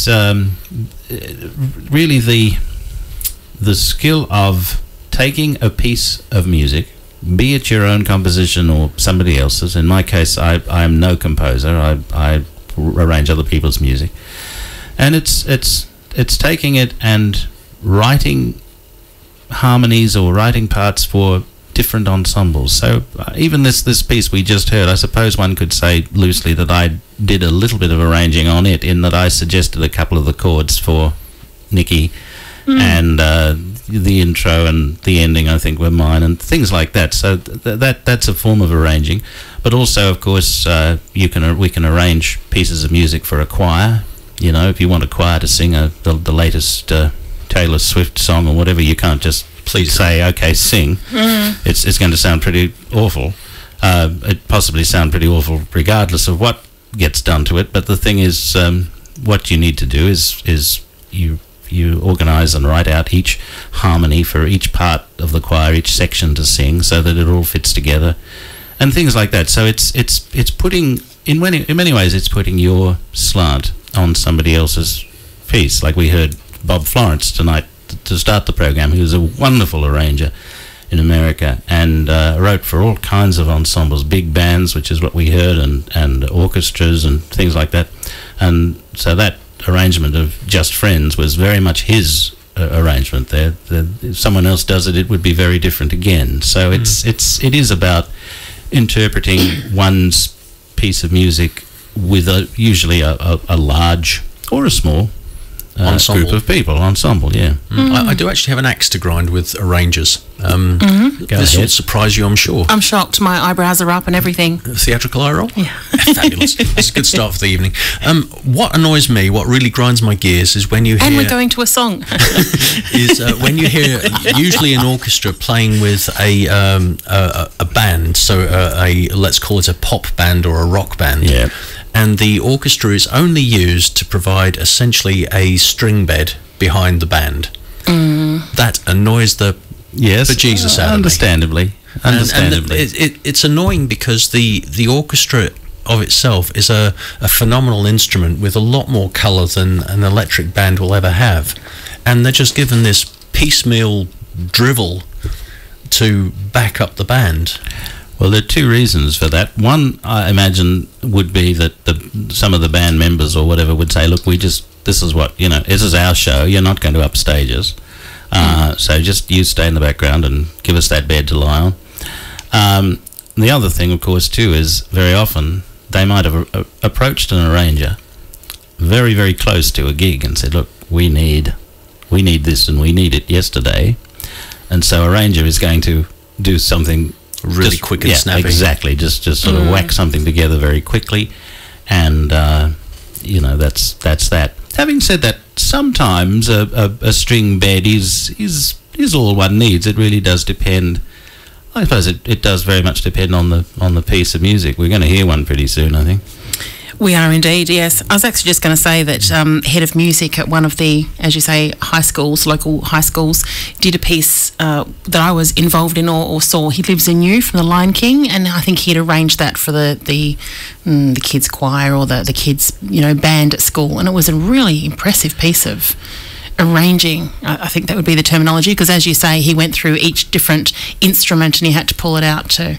really the skill of taking a piece of music, be it your own composition or somebody else's. In my case, I am no composer. I arrange other people's music, and it's taking it and writing harmonies or writing parts for different ensembles. So even this piece we just heard, I suppose one could say loosely that I did a little bit of arranging on it, in that I suggested a couple of the chords for Nikki, and the intro and the ending I think were mine, and things like that. So that's a form of arranging. But also, of course, we can arrange pieces of music for a choir. You know, if you want a choir to sing the latest Taylor Swift song or whatever, you can't just say, okay, sing. It's going to sound pretty awful. It possibly sound pretty awful regardless of what gets done to it. But the thing is, what you need to do is you organise and write out each harmony for each part of the choir, each section to sing, so that it all fits together, and things like that. So it's putting, in many ways, it's putting your slant on somebody else's piece. Like we heard Bob Florence tonight to start the program, who was a wonderful arranger in America, and wrote for all kinds of ensembles, big bands, which is what we heard, and orchestras and things like that. And so that arrangement of Just Friends was very much his arrangement there. If someone else does it, it would be very different again. So it is about interpreting one's piece of music with usually a large or a small ensemble. group of people, ensemble, yeah. I do actually have an axe to grind with arrangers. This will surprise you, I'm sure. I'm shocked. My eyebrows are up and everything. Theatrical eye roll? Yeah. Fabulous. That's a good start for the evening. What annoys me, what really grinds my gears, is when you hear... And we're going to a song. is when you hear usually an orchestra playing with a band, so let's call it a pop band or a rock band. Yeah. And the orchestra is only used to provide essentially a string bed behind the band. That annoys the bejesus out of me. Understandably. And it's annoying because the orchestra of itself is a phenomenal instrument with a lot more colour than an electric band will ever have. And they're just given this piecemeal drivel to back up the band. Well, there are two reasons for that. One, I imagine, would be that some of the band members or whatever would say, look, this is what, this is our show, you're not going to upstage us. So just you stay in the background and give us that bed to lie on. The other thing, of course, too, is very often they might have approached an arranger very, very close to a gig and said, look, we need this and we need it yesterday. And so arranger is going to do something really quick and snappy. Exactly, just sort of whack something together very quickly, and that's that. Having said that, sometimes a string bed is all one needs. It really does depend. I suppose it does very much depend on the piece of music. We're going to hear one pretty soon, I think. We are indeed, yes. I was actually just going to say that head of music at one of the, as you say, local high schools, did a piece that I was involved in or saw. He lives in You from The Lion King, and I think he'd arranged that for the kids' choir or the kids' band at school, and it was a really impressive piece of arranging. I think that would be the terminology, because as you say, he went through each different instrument and he had to pull it out to.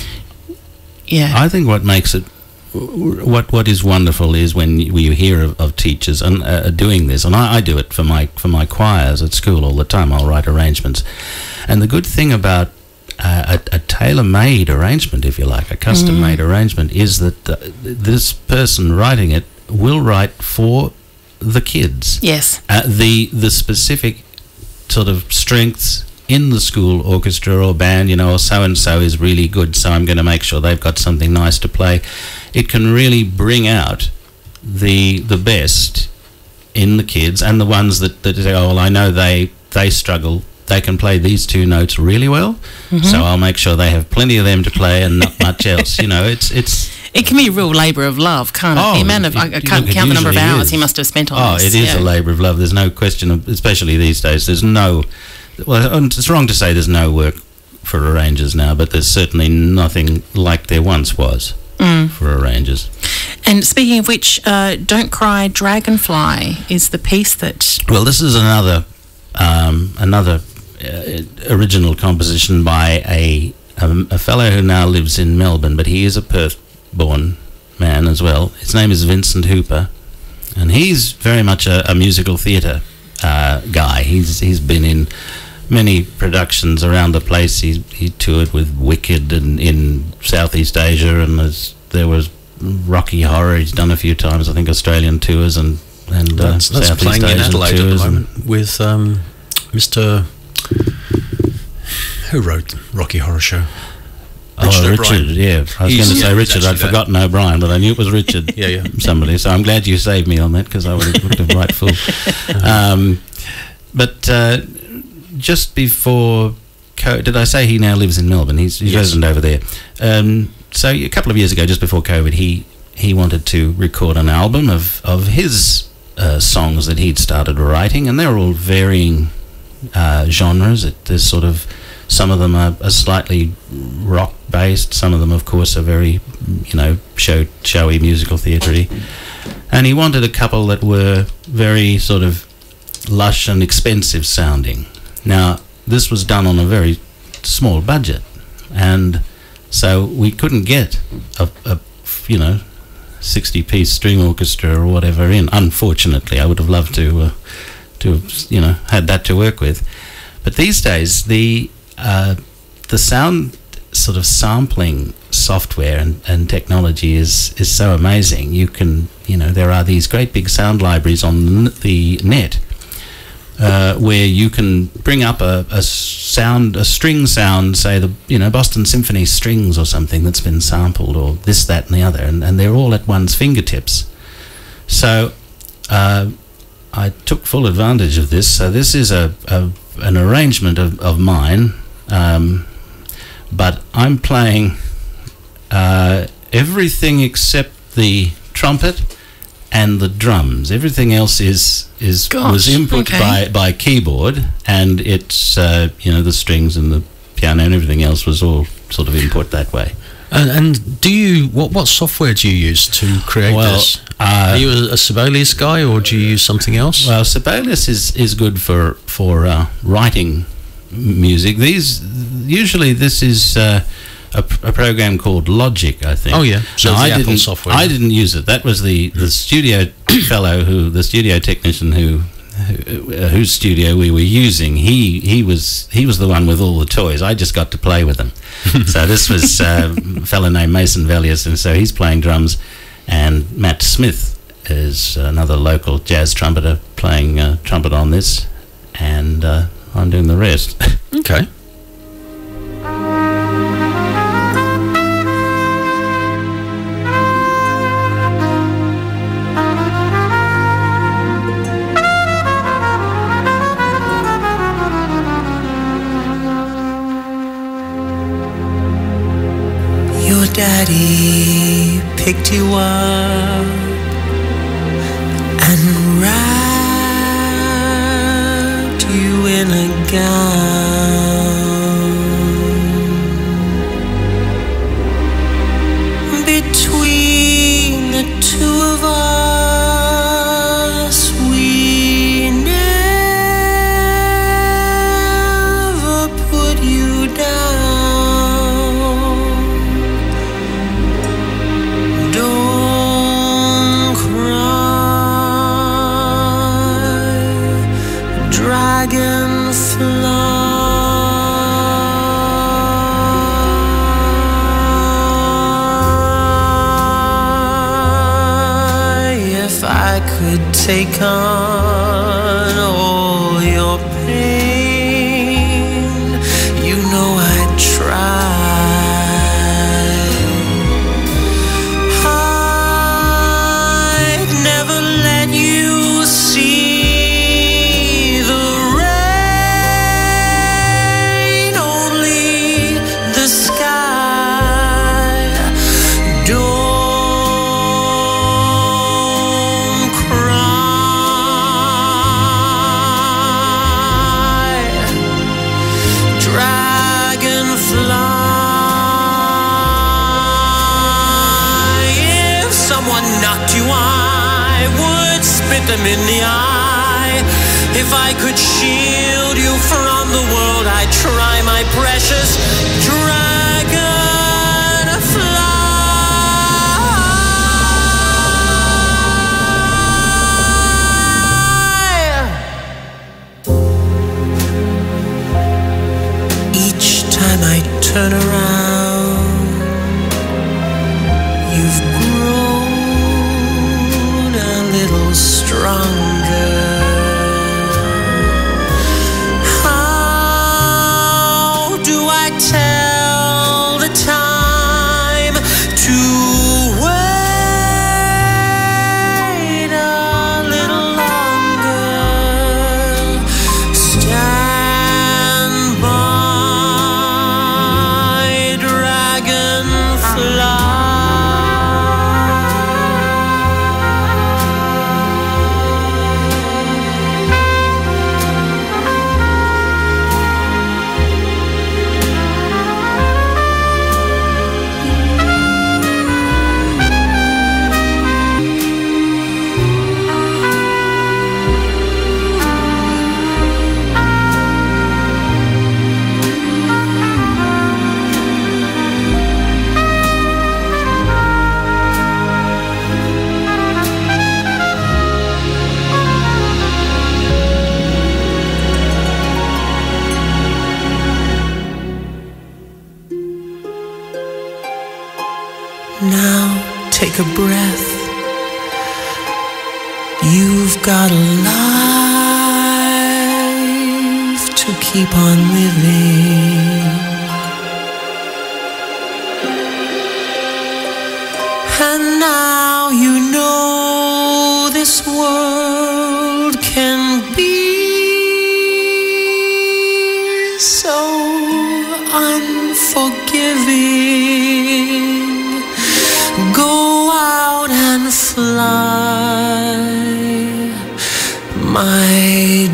Yeah, I think what makes it. What is wonderful is when you hear of teachers and doing this, and I do it for my choirs at school all the time. I'll write arrangements, and the good thing about a tailor-made arrangement, if you like, a custom-made arrangement, is that this person writing it will write for the kids. Yes. The specific sort of strengths in the school orchestra or band, or so-and-so is really good, so I'm going to make sure they've got something nice to play. It can really bring out the best in the kids, and the ones that say, oh, well, I know they struggle. They can play these two notes really well, so I'll make sure they have plenty of them to play and not much else. It can be a real labour of love, can't it? The amount of, I can't count the number of hours he must have spent on this. It is a labour of love. There's no question of, especially these days, well, it's wrong to say there's no work for arrangers now, but there's certainly nothing like there once was for arrangers. And speaking of which, Don't Cry Dragonfly is the piece that... Well, this is another original composition by a fellow who now lives in Melbourne, but he is a Perth-born man as well. His name is Vincent Hooper, and he's very much a musical theatre guy. He's been in many productions around the place. He toured with Wicked and in Southeast Asia, and there was Rocky Horror. He's done a few times, I think, Australian tours and that's Southeast playing in Asian Adelaide tours at the moment with Mr. Who wrote Rocky Horror Show? Richard, yeah. I was going to say Richard. I'd forgotten O'Brien, but I knew it was Richard. yeah. Somebody. So I'm glad you saved me on that, because I would have looked a right fool. But just before did I say he now lives in Melbourne? He's resident over there. So a couple of years ago, just before COVID, he wanted to record an album of his songs that he'd started writing, and they're all varying genres. There's sort of, some of them are slightly rock based, some of them of course are very showy musical theatre-y, and he wanted a couple that were very sort of lush and expensive sounding. Now this was done on a very small budget, and so we couldn't get a 60-piece string orchestra or whatever in. Unfortunately, I would have loved to have had that to work with. But these days, the sound sort of sampling software and technology is so amazing. You can, there are these great big sound libraries on the net where you can bring up a string sound, say the Boston Symphony strings or something that's been sampled, or this, that, and the other, and they're all at one's fingertips. So I took full advantage of this. So this is an arrangement of mine, but I'm playing everything except the trumpet and the drums. Everything else was input by keyboard, and it's the strings and the piano and everything else was all sort of input that way. And do you what software do you use to create this? Are you a Sibelius guy, or do you use something else? Well, Sibelius is good for writing music. This is a program called Logic, I think. Oh yeah, so the Apple software. I didn't use it. That was the studio fellow the studio technician whose studio we were using. He was the one with all the toys. I just got to play with them. So this was a fellow named Mason Velius, and so he's playing drums, and Matt Smith is another local jazz trumpeter playing trumpet on this, and I'm doing the rest. Okay. Daddy picked you up and wrapped you in a gown. Between the two of us, we never put you down. Take on all your pain, you know I'd try. I'd never let you see the rain, only the sky. Don't cry, dragonfly. If someone knocked you, I would spit them in the eye. If I could shield you from the world, I'd try my precious dragonfly. Each time I turn around, you've grown a little stronger. How do I tell the time to wait a little longer? Stand by, dragonfly. take a breath. You've got a life to keep on living. And now you know this world can be so unforgiving. Go out and fly, my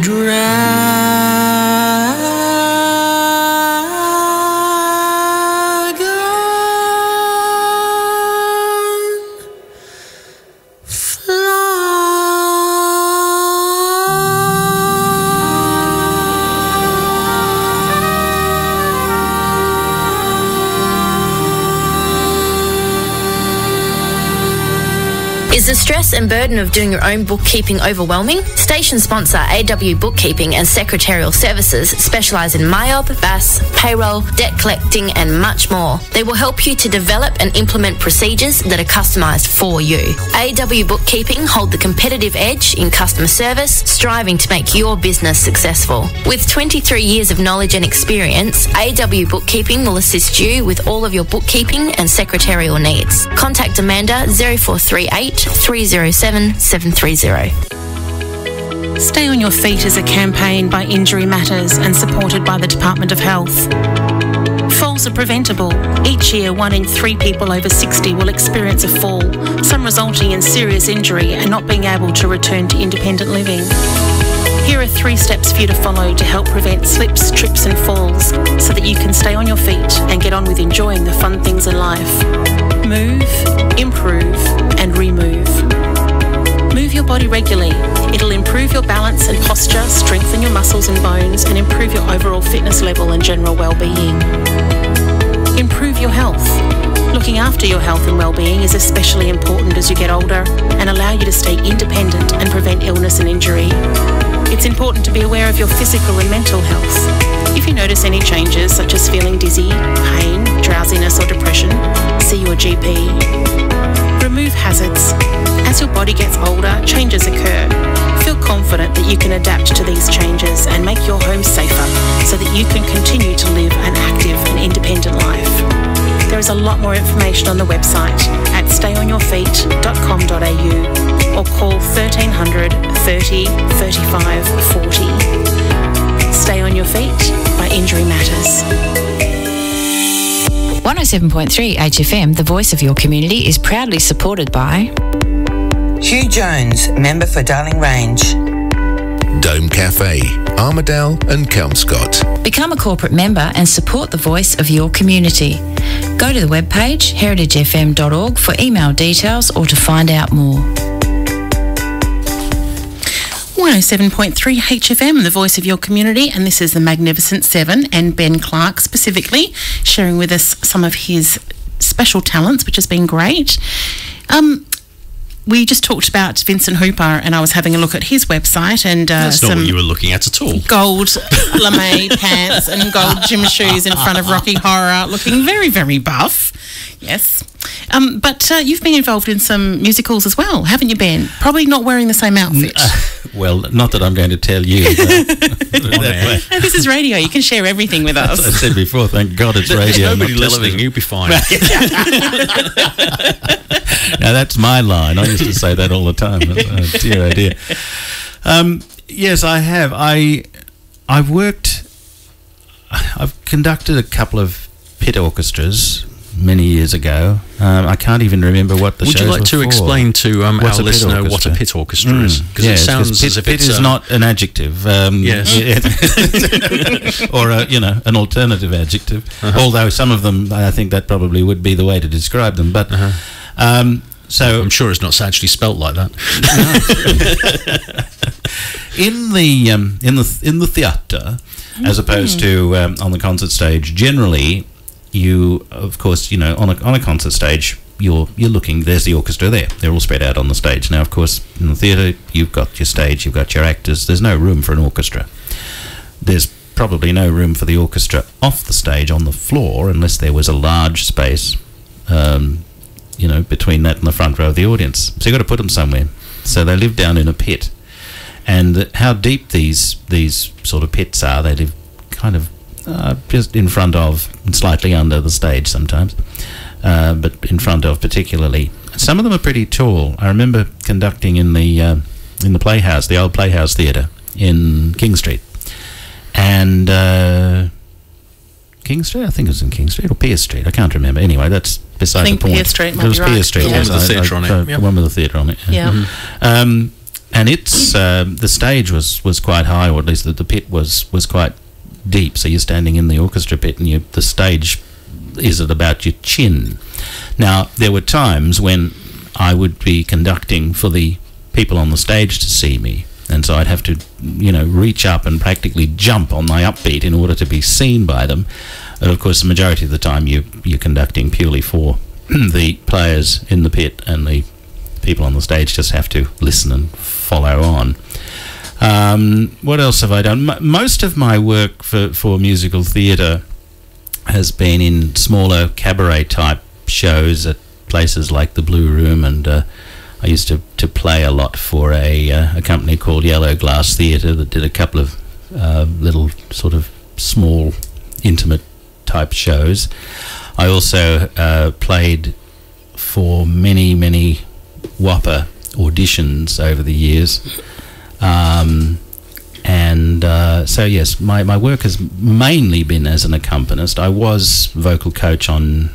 Is the stress and burden of doing your own bookkeeping overwhelming? Station sponsor AW Bookkeeping and Secretarial Services specialise in MYOB, BAS, payroll, debt collecting and much more. They will help you to develop and implement procedures that are customised for you. AW Bookkeeping hold the competitive edge in customer service, striving to make your business successful. With 23 years of knowledge and experience, AW Bookkeeping will assist you with all of your bookkeeping and secretarial needs. Contact Amanda 0438 307 730. Stay on Your Feet is a campaign by Injury Matters and supported by the Department of Health. Falls are preventable. Each year, 1 in 3 people over 60 will experience a fall, some resulting in serious injury and not being able to return to independent living. Here are 3 steps for you to follow to help prevent slips, trips and falls so that you can stay on your feet and get on with enjoying the fun things in life. Move, improve and remove. Move your body regularly. It'll improve your balance and posture, strengthen your muscles and bones and improve your overall fitness level and general well-being. Improve your health. Looking after your health and well-being is especially important as you get older and allow you to stay independent and prevent illness and injury. It's important to be aware of your physical and mental health. If you notice any changes such as feeling dizzy, pain, drowsiness or depression, see your GP. Remove hazards. As your body gets older, changes occur. Feel confident that you can adapt to these changes and make your home safer so that you can continue to live an active and independent life. There is a lot more information on the website at stayonyourfeet.com.au or call 1300 30 35 40. Stay on Your Feet by Injury Matters. 107.3 HFM, the voice of your community, is proudly supported by Hugh Jones, member for Darling Range. Dome Cafe, Armidale and Kelmscott. Become a corporate member and support the voice of your community. Go to the webpage heritagefm.org for email details or to find out more. 107.3 HFM, the voice of your community, and this is the Magnificent Seven and Ben Clarke specifically sharing with us some of his special talents, which has been great. We just talked about Vincent Hooper and I was having a look at his website and that's not what you were looking at all. Gold lame pants and gold gym shoes in front of Rocky Horror, looking very, very buff. Yes. But you've been involved in some musicals as well, haven't you, Ben? Probably not wearing the same outfit. Well, not that I'm going to tell you. No, this is radio. You can share everything with us. As I said before, thank God it's radio. Nobody listening. You'll be fine. Now, that's my line. I used to say that all the time. Oh, dear, oh dear. Yes, I have. I've conducted a couple of pit orchestras many years ago. I can't even remember what the shows were for. Would you like to explain to our listener what a pit orchestra is? Because it sounds as if pit is not an adjective. Yes. Or an alternative adjective. Although some of them, I think that probably would be the way to describe them. But so I'm sure it's not actually spelt like that. In the theatre, as opposed to on the concert stage, generally. You, of course, on a concert stage, you're looking. There's the orchestra there. They're all spread out on the stage. Now, of course, in the theatre, you've got your stage, you've got your actors. There's no room for an orchestra. There's probably no room for the orchestra off the stage on the floor, unless there was a large space, between that and the front row of the audience. So you've got to put them somewhere. So they live down in a pit. And how deep these sort of pits are, they live kind of just in front of and slightly under the stage sometimes, but in front of particularly. Some of them are pretty tall. I remember conducting in the Playhouse, the old Playhouse Theatre in King Street. And King Street? I think it was in King Street or Pierce Street. I can't remember. Anyway, that's beside the point. Pierce Street might it was be right. Pierce Street. Yeah. The one with the theatre on it. The one with the theatre on it. Yeah. And it's the stage was quite high, or at least the pit was quite deep. So you're standing in the orchestra pit, and the stage is at about your chin. Now, there were times when I would be conducting for the people on the stage to see me, and so I'd have to, reach up and practically jump on my upbeat in order to be seen by them. And of course, the majority of the time you're conducting purely for the players in the pit, and the people on the stage just have to listen and follow on. What else have I done? Most of my work for musical theatre has been in smaller cabaret type shows at places like the Blue Room, and I used to play a lot for a company called Yellow Glass Theatre that did a couple of little sort of small intimate type shows. I also played for many Whopper auditions over the years, so yes, my work has mainly been as an accompanist. I was vocal coach on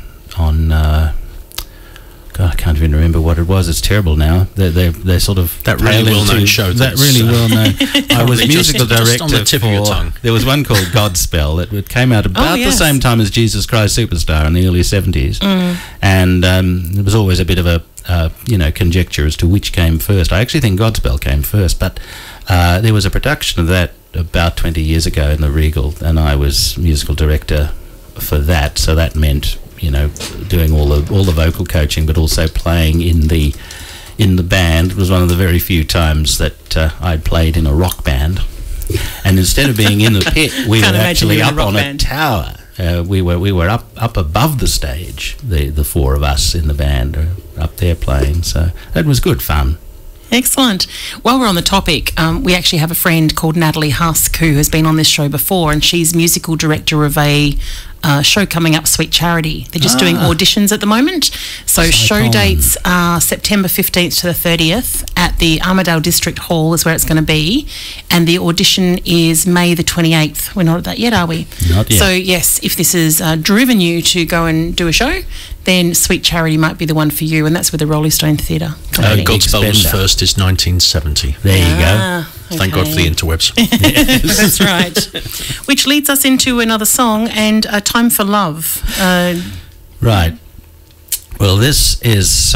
God, I can't even remember what it was. It's terrible now. They're sort of that really well-known show. That really well-known. I was musical director just on the tip of your tongue. There was one called Godspell. It came out about the same time as Jesus Christ Superstar in the early 70s, and there was always a bit of a conjecture as to which came first. I actually think Godspell came first, but there was a production of that about 20 years ago in the Regal, and I was musical director for that. So that meant doing all the vocal coaching, but also playing in the band. It was one of the very few times that I played in a rock band, and instead of being in the pit, we were actually up on a tower. We were up above the stage. The four of us in the band are up there playing, so that was good fun. Excellent. While we're on the topic, we actually have a friend called Natalie Husk who has been on this show before, and she's musical director of a show coming up, Sweet Charity. They're just doing auditions at the moment. So show dates are September 15th to the 30th at the Armidale District Hall is where it's going to be, and the audition is May the 28th. We're not at that yet, are we? Not yet. So yes, if this has driven you to go and do a show, then Sweet Charity might be the one for you, and that's with the Rolling Stone Theatre Company. Godspell was first is 1970. There you go. Thank God for the interwebs. That's right. Which leads us into another song, and Time for Love. Right. Well, this is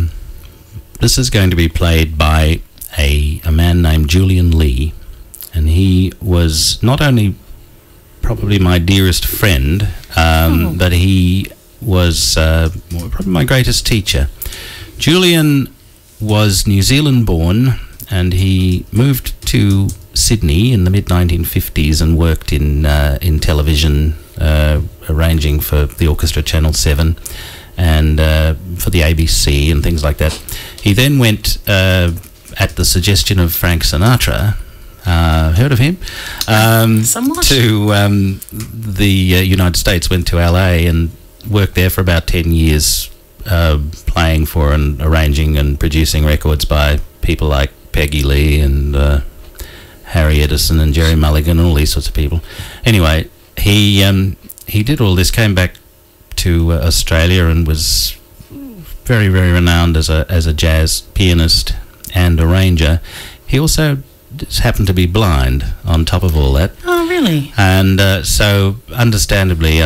going to be played by a man named Julian Lee, and he was not only probably my dearest friend, but he was probably my greatest teacher. Julian was New Zealand born, and he moved to Sydney in the mid-1950s and worked in television, arranging for the Orchestra Channel 7 and for the ABC and things like that. He then went, at the suggestion of Frank Sinatra, heard of him? Somewhat. To the United States, went to LA and worked there for about 10 years, playing for and arranging and producing records by people like Peggy Lee and Harry Edison and Jerry Mulligan and all these sorts of people. Anyway, he did all this, came back to Australia and was very, very renowned as a jazz pianist and arranger. He also just happened to be blind on top of all that. Oh, really? And so, understandably,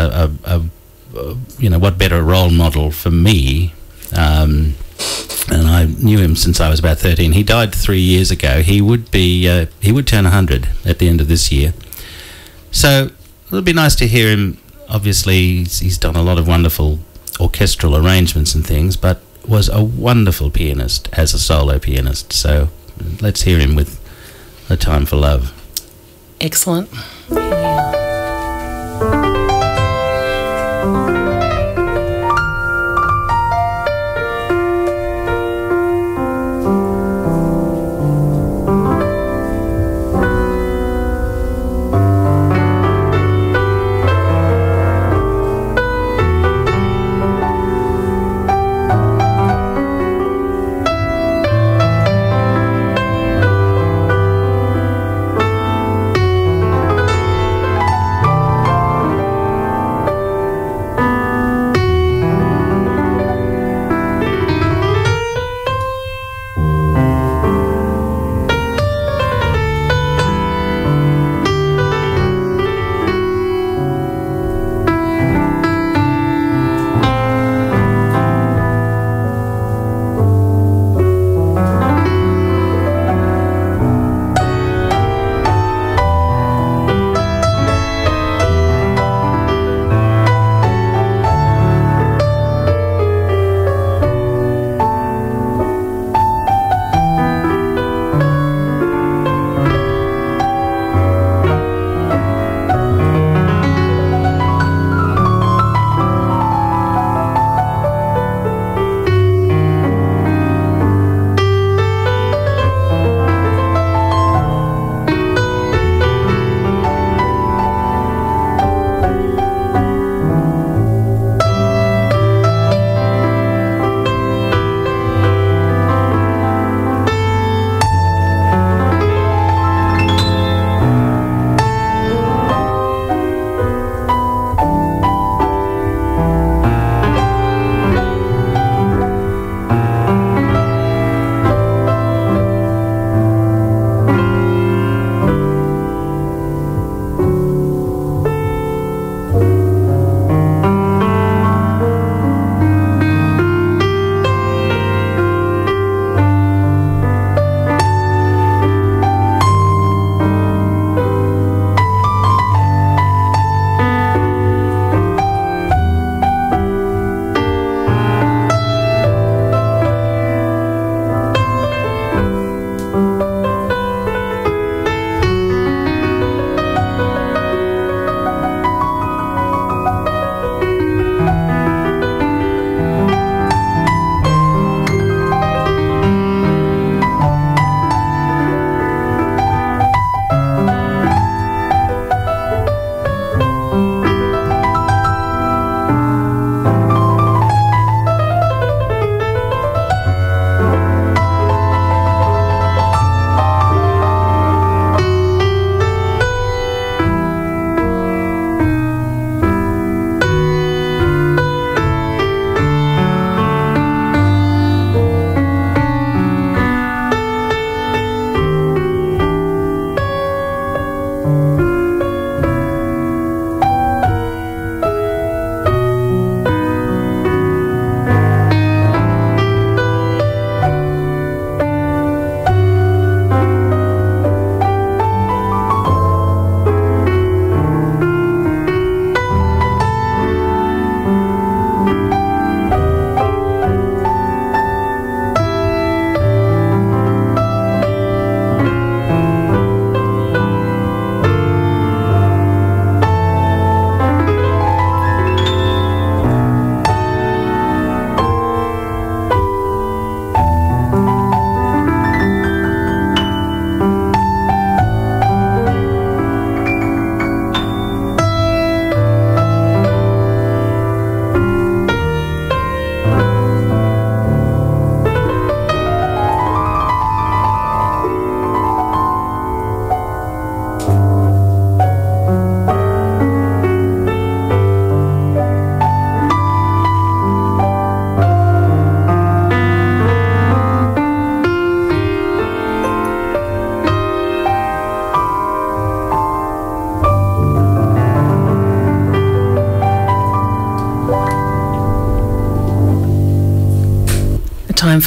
what better role model for me? And I knew him since I was about 13. He died 3 years ago. He would turn 100 at the end of this year. So it'll be nice to hear him. Obviously, he's done a lot of wonderful orchestral arrangements and things, but was a wonderful pianist as a solo pianist. So let's hear him with A Time for Love. Excellent.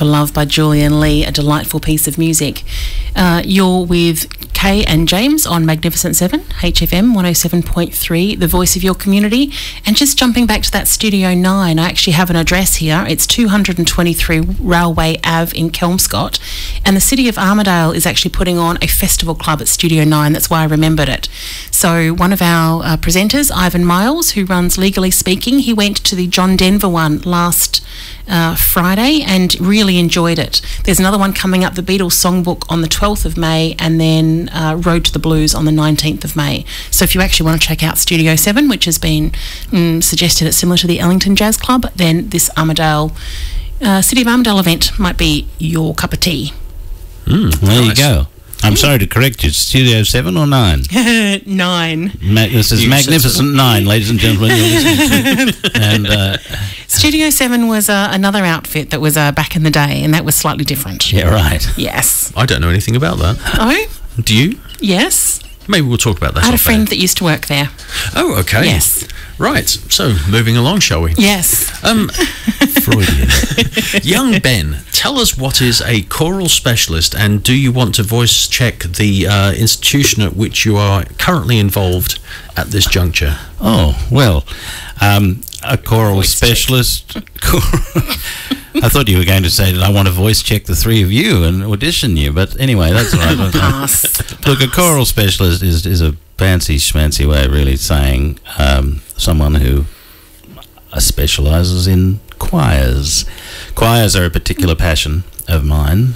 for Love by Julian Lee, a delightful piece of music. You're with Kay and James on Magnificent 7, HFM 107.3, the voice of your community. And just jumping back to that Studio 9, I actually have an address here. It's 223 Railway Ave in Kelmscott. And the City of Armidale is actually putting on a festival club at Studio 9. That's why I remembered it. So one of our presenters, Ivan Miles, who runs Legally Speaking, he went to the John Denver one last Friday and really enjoyed it. There's another one coming up, the Beatles Songbook, on the 12th of May, and then Road to the Blues on the 19th of May. So if you actually want to check out Studio 7, which has been suggested it's similar to the Ellington Jazz Club, then this Armidale, City of Armidale event might be your cup of tea. There you go. I'm sorry to correct you. Studio 7 or 9? 9. This is Magnificent 9, ladies and gentlemen. You're listening to. And Studio 7 was another outfit that was back in the day, and that was slightly different. Yeah, right. Yes. I don't know anything about that. Oh? Do you? Yes. Maybe we'll talk about that. I had a friend that used to work there. Oh, okay. Yes. Right. So, moving along, shall we? Yes. Freudian. Young Ben, tell us what is a choral specialist, and do you want to voice check the institution at which you are currently involved at this juncture? Oh, well, a choral specialist. I thought you were going to say that I want to voice check the three of you and audition you, but anyway, that's all right. Look, a choral specialist is a fancy schmancy way of really saying someone who specialises in choirs. Choirs are a particular passion of mine,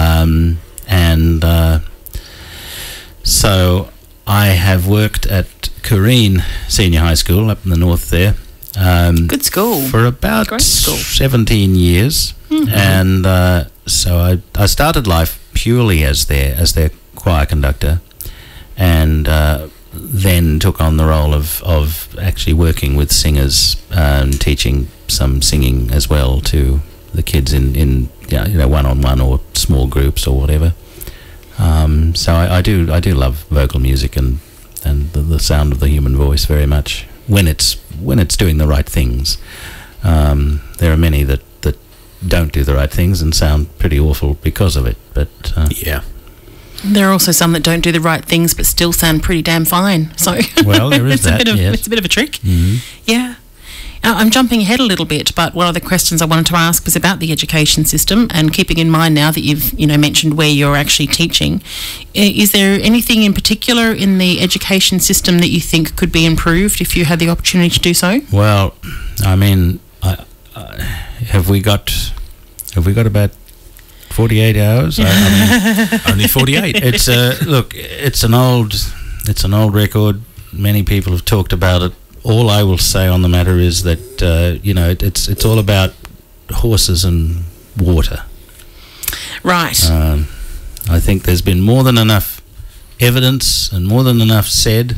so I have worked at Corrine Senior High School up in the north there. Good school. For about 17 years. And so I started life purely as their choir conductor, and then took on the role of actually working with singers and teaching some singing as well to the kids in one-on-one or small groups or whatever. So I do love vocal music and the sound of the human voice very much when it's doing the right things. There are many that don't do the right things and sound pretty awful because of it, but yeah. There are also some that don't do the right things but still sound pretty damn fine. So well, there is that. It's a bit of a trick. Mm-hmm. Yeah. I'm jumping ahead a little bit, but one of the questions I wanted to ask was about the education system, and keeping in mind now that you've mentioned where you're actually teaching, is there anything in particular in the education system that you think could be improved if you had the opportunity to do so? Well, I mean, have we got about 48 hours? Only 48. It's it's an old record. Many people have talked about it. All I will say on the matter is that it's all about horses and water. Right. I think there's been more than enough evidence and more than enough said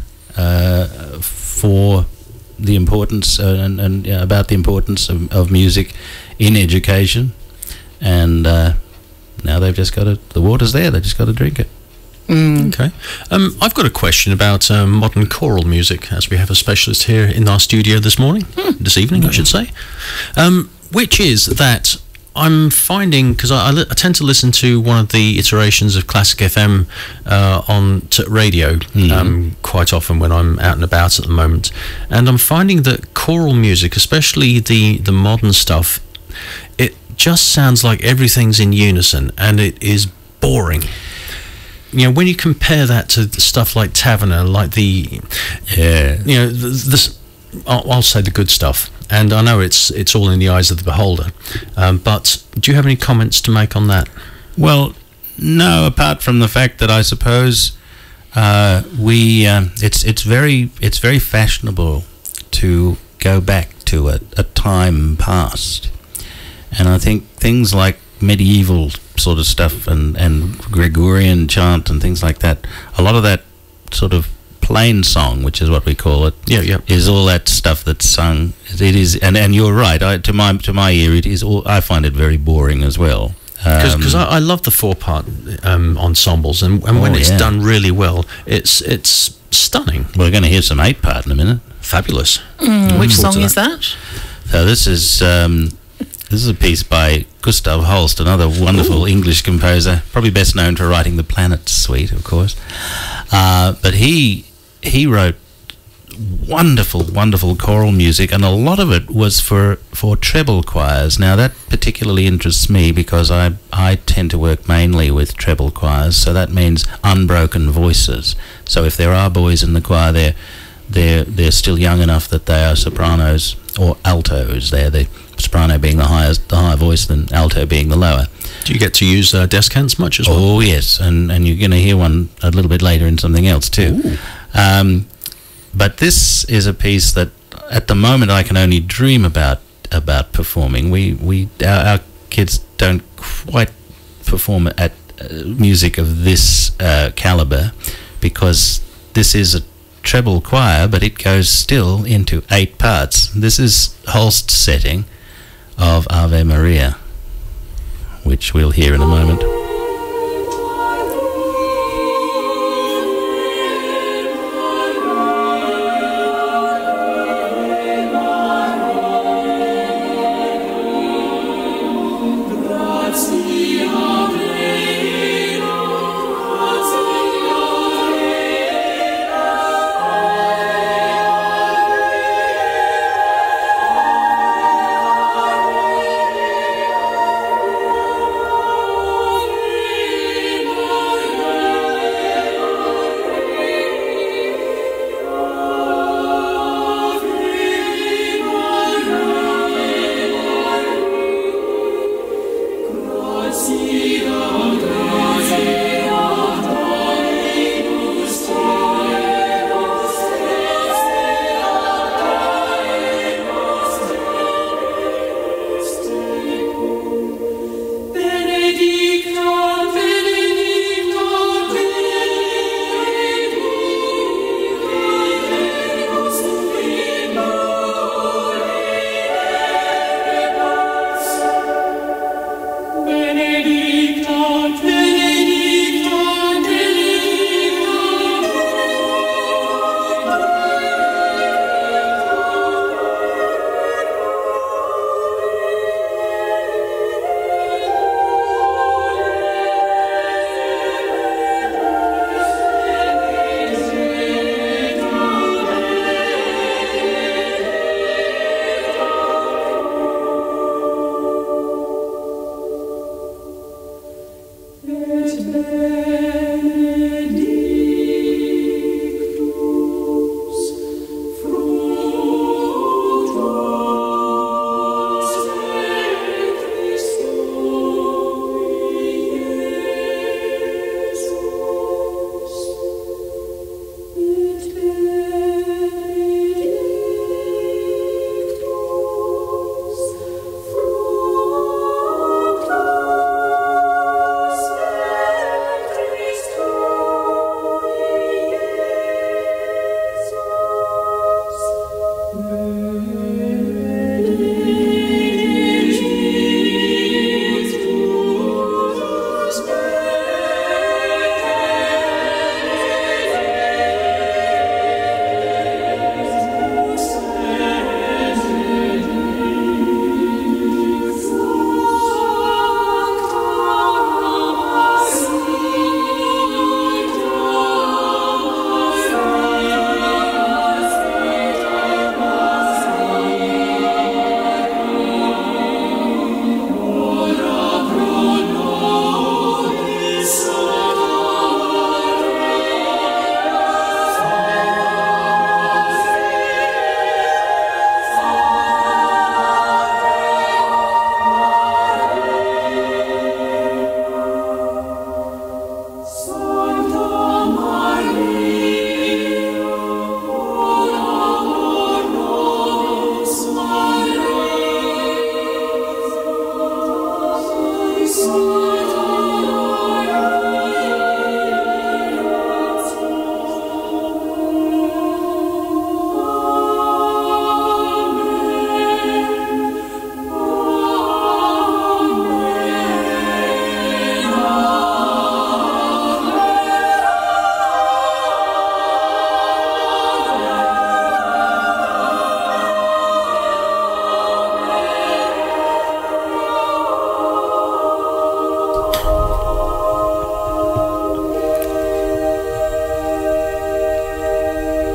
for the importance and about the importance of music in education, and now they've just got to. The water's there. They've just got to drink it. Okay. I've got a question about modern choral music, as we have a specialist here in our studio this evening, I should say, which is that I'm finding, because I tend to listen to one of the iterations of Classic FM on radio quite often when I'm out and about at the moment, and I'm finding that choral music, especially the modern stuff, it just sounds like everything's in unison, and it is boring. When you compare that to stuff like Taverner, like I'll say the good stuff, and I know it's all in the eyes of the beholder, but do you have any comments to make on that? Well, no, apart from the fact that I suppose it's very fashionable to go back to a time past, and I think things like medieval sort of stuff and Gregorian chant and things like that, a lot of that sort of plain song, which is what we call it, is all that stuff that's sung. It is, and you're right. To my ear, it is all. I find it very boring as well. Because I love the 4-part ensembles, and when it's done really well, it's stunning. We're going to hear some 8-part in a minute. Fabulous. Which song is that? So this is This is a piece by Gustav Holst, another wonderful English composer, probably best known for writing the Planet Suite, of course. But he wrote wonderful choral music, and a lot of it was for treble choirs. Now that particularly interests me because I tend to work mainly with treble choirs, so that means unbroken voices. So if there are boys in the choir, they're still young enough that they are sopranos or altos. They're the soprano being the higher voice, than alto being the lower. Do you get to use descants much as well? Oh yes, and you're going to hear one a little bit later in something else too. But this is a piece that at the moment I can only dream about performing. Our kids don't quite perform at music of this caliber, because this is a treble choir, but it goes still into 8 parts. This is Holst's setting of Ave Maria, which we'll hear in a moment.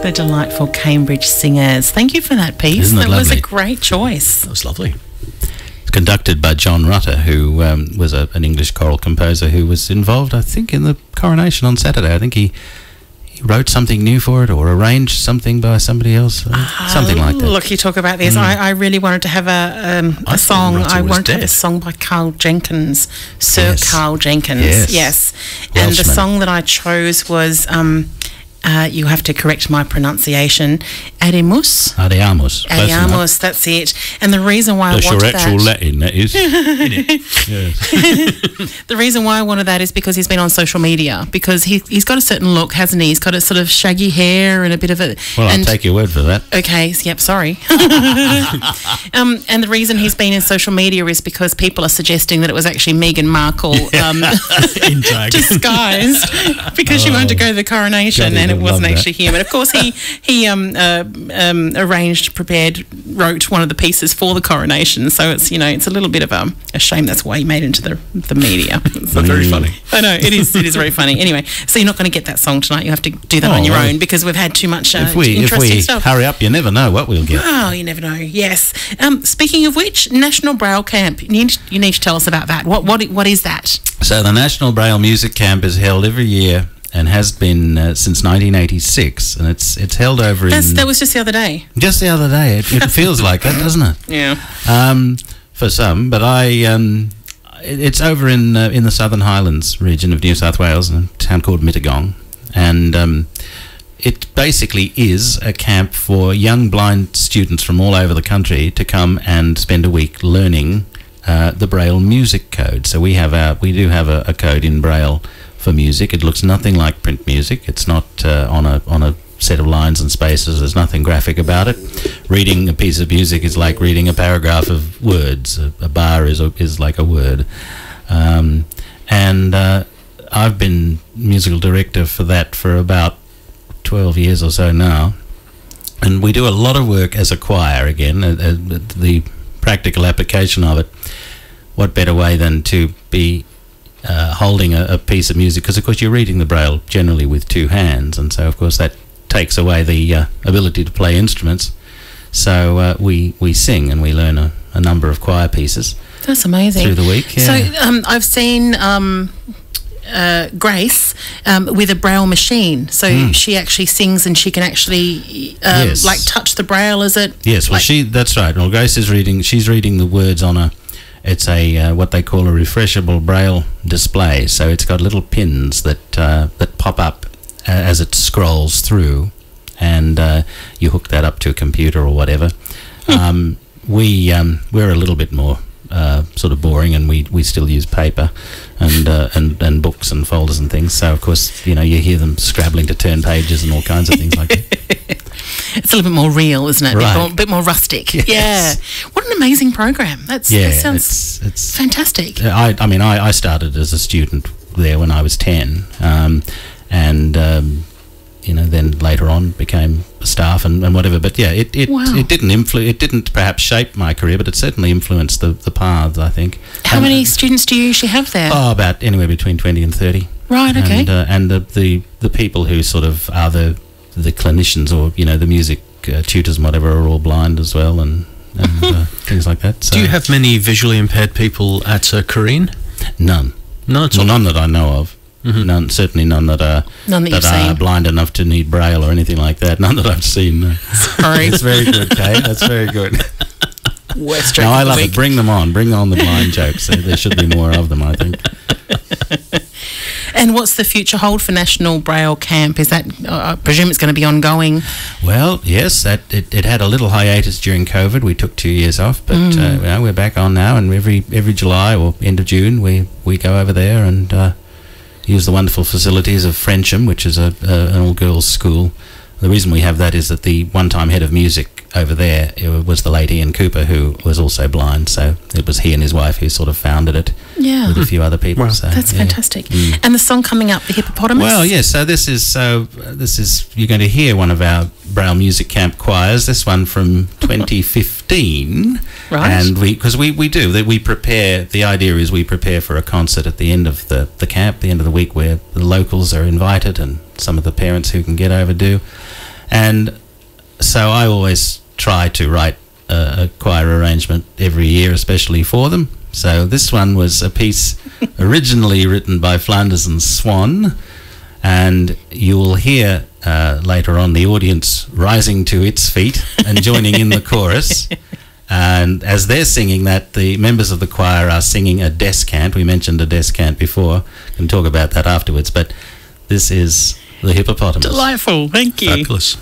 The delightful Cambridge Singers. Thank you for that piece. Isn't it That was lovely? a great choice. That was lovely. It's conducted by John Rutter, who was an English choral composer who was involved, I think, in the coronation on Saturday. I think he wrote something new for it or arranged something by somebody else, something like that. Look, you talk about this. I really wanted to have a song. I wanted to have a song by Carl Jenkins, Sir Carl Jenkins. Yes. And the song that I chose was, you have to correct my pronunciation, Ademus. Adeamus. Adeamus, that's it. And the reason why That's I wanted your actual Latin, that is. The reason why I wanted that is because he's been on social media, because he's got a certain look, hasn't he? He's got a sort of shaggy hair and a bit of a... Well, I'll take your word for that. Okay, yep, sorry. And the reason he's been in social media is because people are suggesting that it was actually Meghan Markle in drag. disguised because she wanted to go to the coronation and it wasn't actually him. And of course he arranged, prepared, wrote one of the pieces for the coronation. So it's, it's a little bit of a shame that's why he made it into the media. It's not very funny. I know, it is very funny. Anyway, so you're not going to get that song tonight. You have to do that on your own because we've had too much interesting stuff. Hurry up, you never know what we'll get. Oh, you never know. Yes. Speaking of which, National Braille Camp. You need to tell us about that. What is that? So the National Braille Music Camp is held every year and has been since 1986, and it's held over That was just the other day. Just the other day. It feels like that, doesn't it? Yeah. For some, but it's over in the Southern Highlands region of New South Wales, in a town called Mittagong, and it basically is a camp for young blind students from all over the country to come and spend a week learning the Braille music code. So we do have a code in Braille for music. It looks nothing like print music. It's not on a set of lines and spaces. There's nothing graphic about it. Reading a piece of music is like reading a paragraph of words. A bar is like a word. And I've been musical director for that for about 12 years or so now. And we do a lot of work as a choir again. The practical application of it. What better way than to be holding a piece of music, because of course you're reading the Braille generally with two hands, and so of course that takes away the ability to play instruments. So we sing and we learn a number of choir pieces. That's amazing. Through the week. Yeah. So I've seen Grace with a Braille machine. So she actually sings and she can actually like touch the Braille, is it? Yes, well that's right. Well, Grace is she's reading the words on it's a what they call a refreshable Braille display. So it's got little pins that pop up as it scrolls through, and you hook that up to a computer or whatever. We're a little bit more sort of boring, and we still use paper and books and folders and things. So of course you hear them scrabbling to turn pages and all kinds of things like that. It's a little bit more real, isn't it? Right. A bit more rustic. Yes. Yeah. What an amazing program. That sounds it's fantastic. I started as a student there when I was 10, and then later on became staff and whatever. But yeah, it didn't perhaps shape my career, but it certainly influenced the paths, I think. How many students do you usually have there? Oh, about anywhere between 20 and 30. Right. Okay. And the people who sort of are the clinicians or the music tutors and whatever are all blind as well, and things like that. So. Do you have many visually impaired people at Corrine? None. None at all? None that I know of. Mm-hmm. Certainly none that are blind enough to need Braille or anything like that. None that I've seen. No. Sorry. That's very good, Kay. That's very good. Worst joke. No, I love it. Bring them on. Bring on the blind jokes. There should be more of them, I think. And what's the future hold for National Braille Camp? Is that, I presume it's going to be ongoing? Well, yes, it had a little hiatus during COVID. We took 2 years off, but we're back on now, and every July or end of June we go over there and use the wonderful facilities of Frensham, which is an all-girls school. The reason we have that is that the one-time head of music over there was the late Ian Cooper, who was also blind. So it was he and his wife who sort of founded it with a few other people. Wow. So, that's fantastic. And the song coming up, The Hippopotamus? Well, yes. So this is you're going to hear one of our Braille Music Camp choirs. This one from 2015. Right. And we prepare. The idea is we prepare for a concert at the end of the camp, the end of the week, where the locals are invited and some of the parents who can get over do. And so I always try to write a choir arrangement every year, especially for them. So this one was a piece originally written by Flanders and Swan, and you will hear later on the audience rising to its feet and joining in the chorus. And as they're singing that, the members of the choir are singing a descant. We mentioned a descant before. Can talk about that afterwards. But this is the Hippopotamus. Delightful, thank you. Fabulous.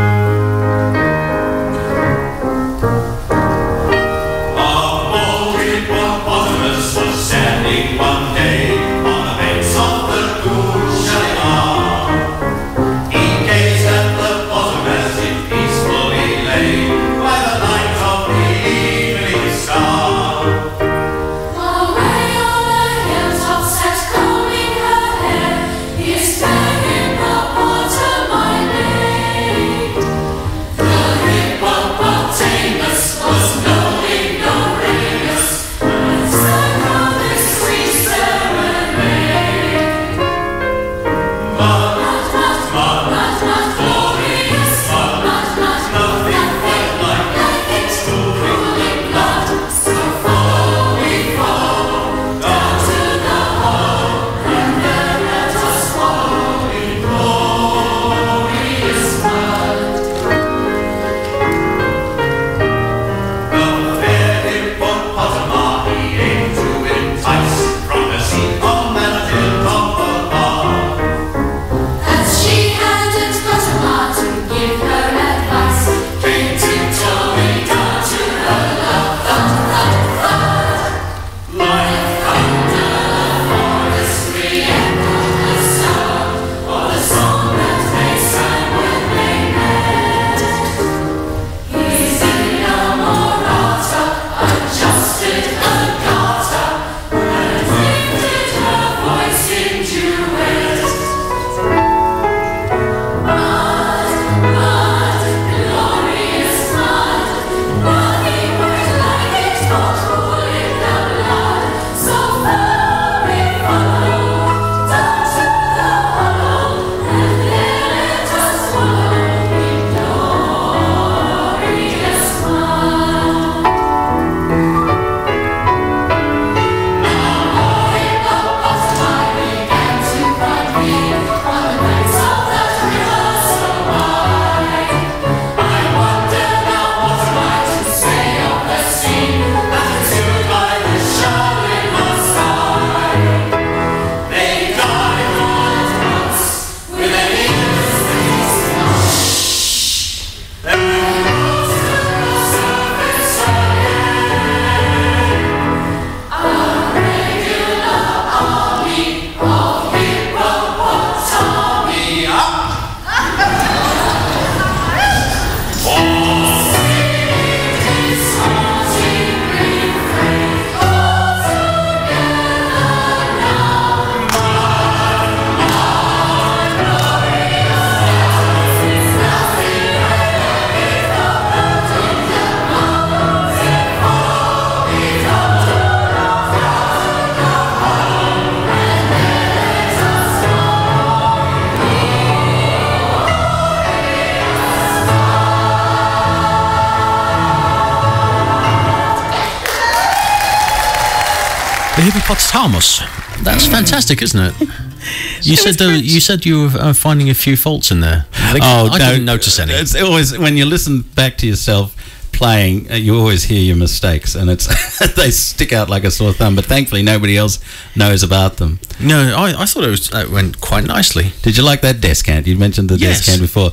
The hippopotamus. That's fantastic, isn't it? You said you were finding a few faults in there. I didn't notice any. It's always when you listen back to yourself playing, you always hear your mistakes, and it's they stick out like a sore thumb. But thankfully, nobody else knows about them. No, I thought it went quite nicely. Did you like that descant? You mentioned the descant before.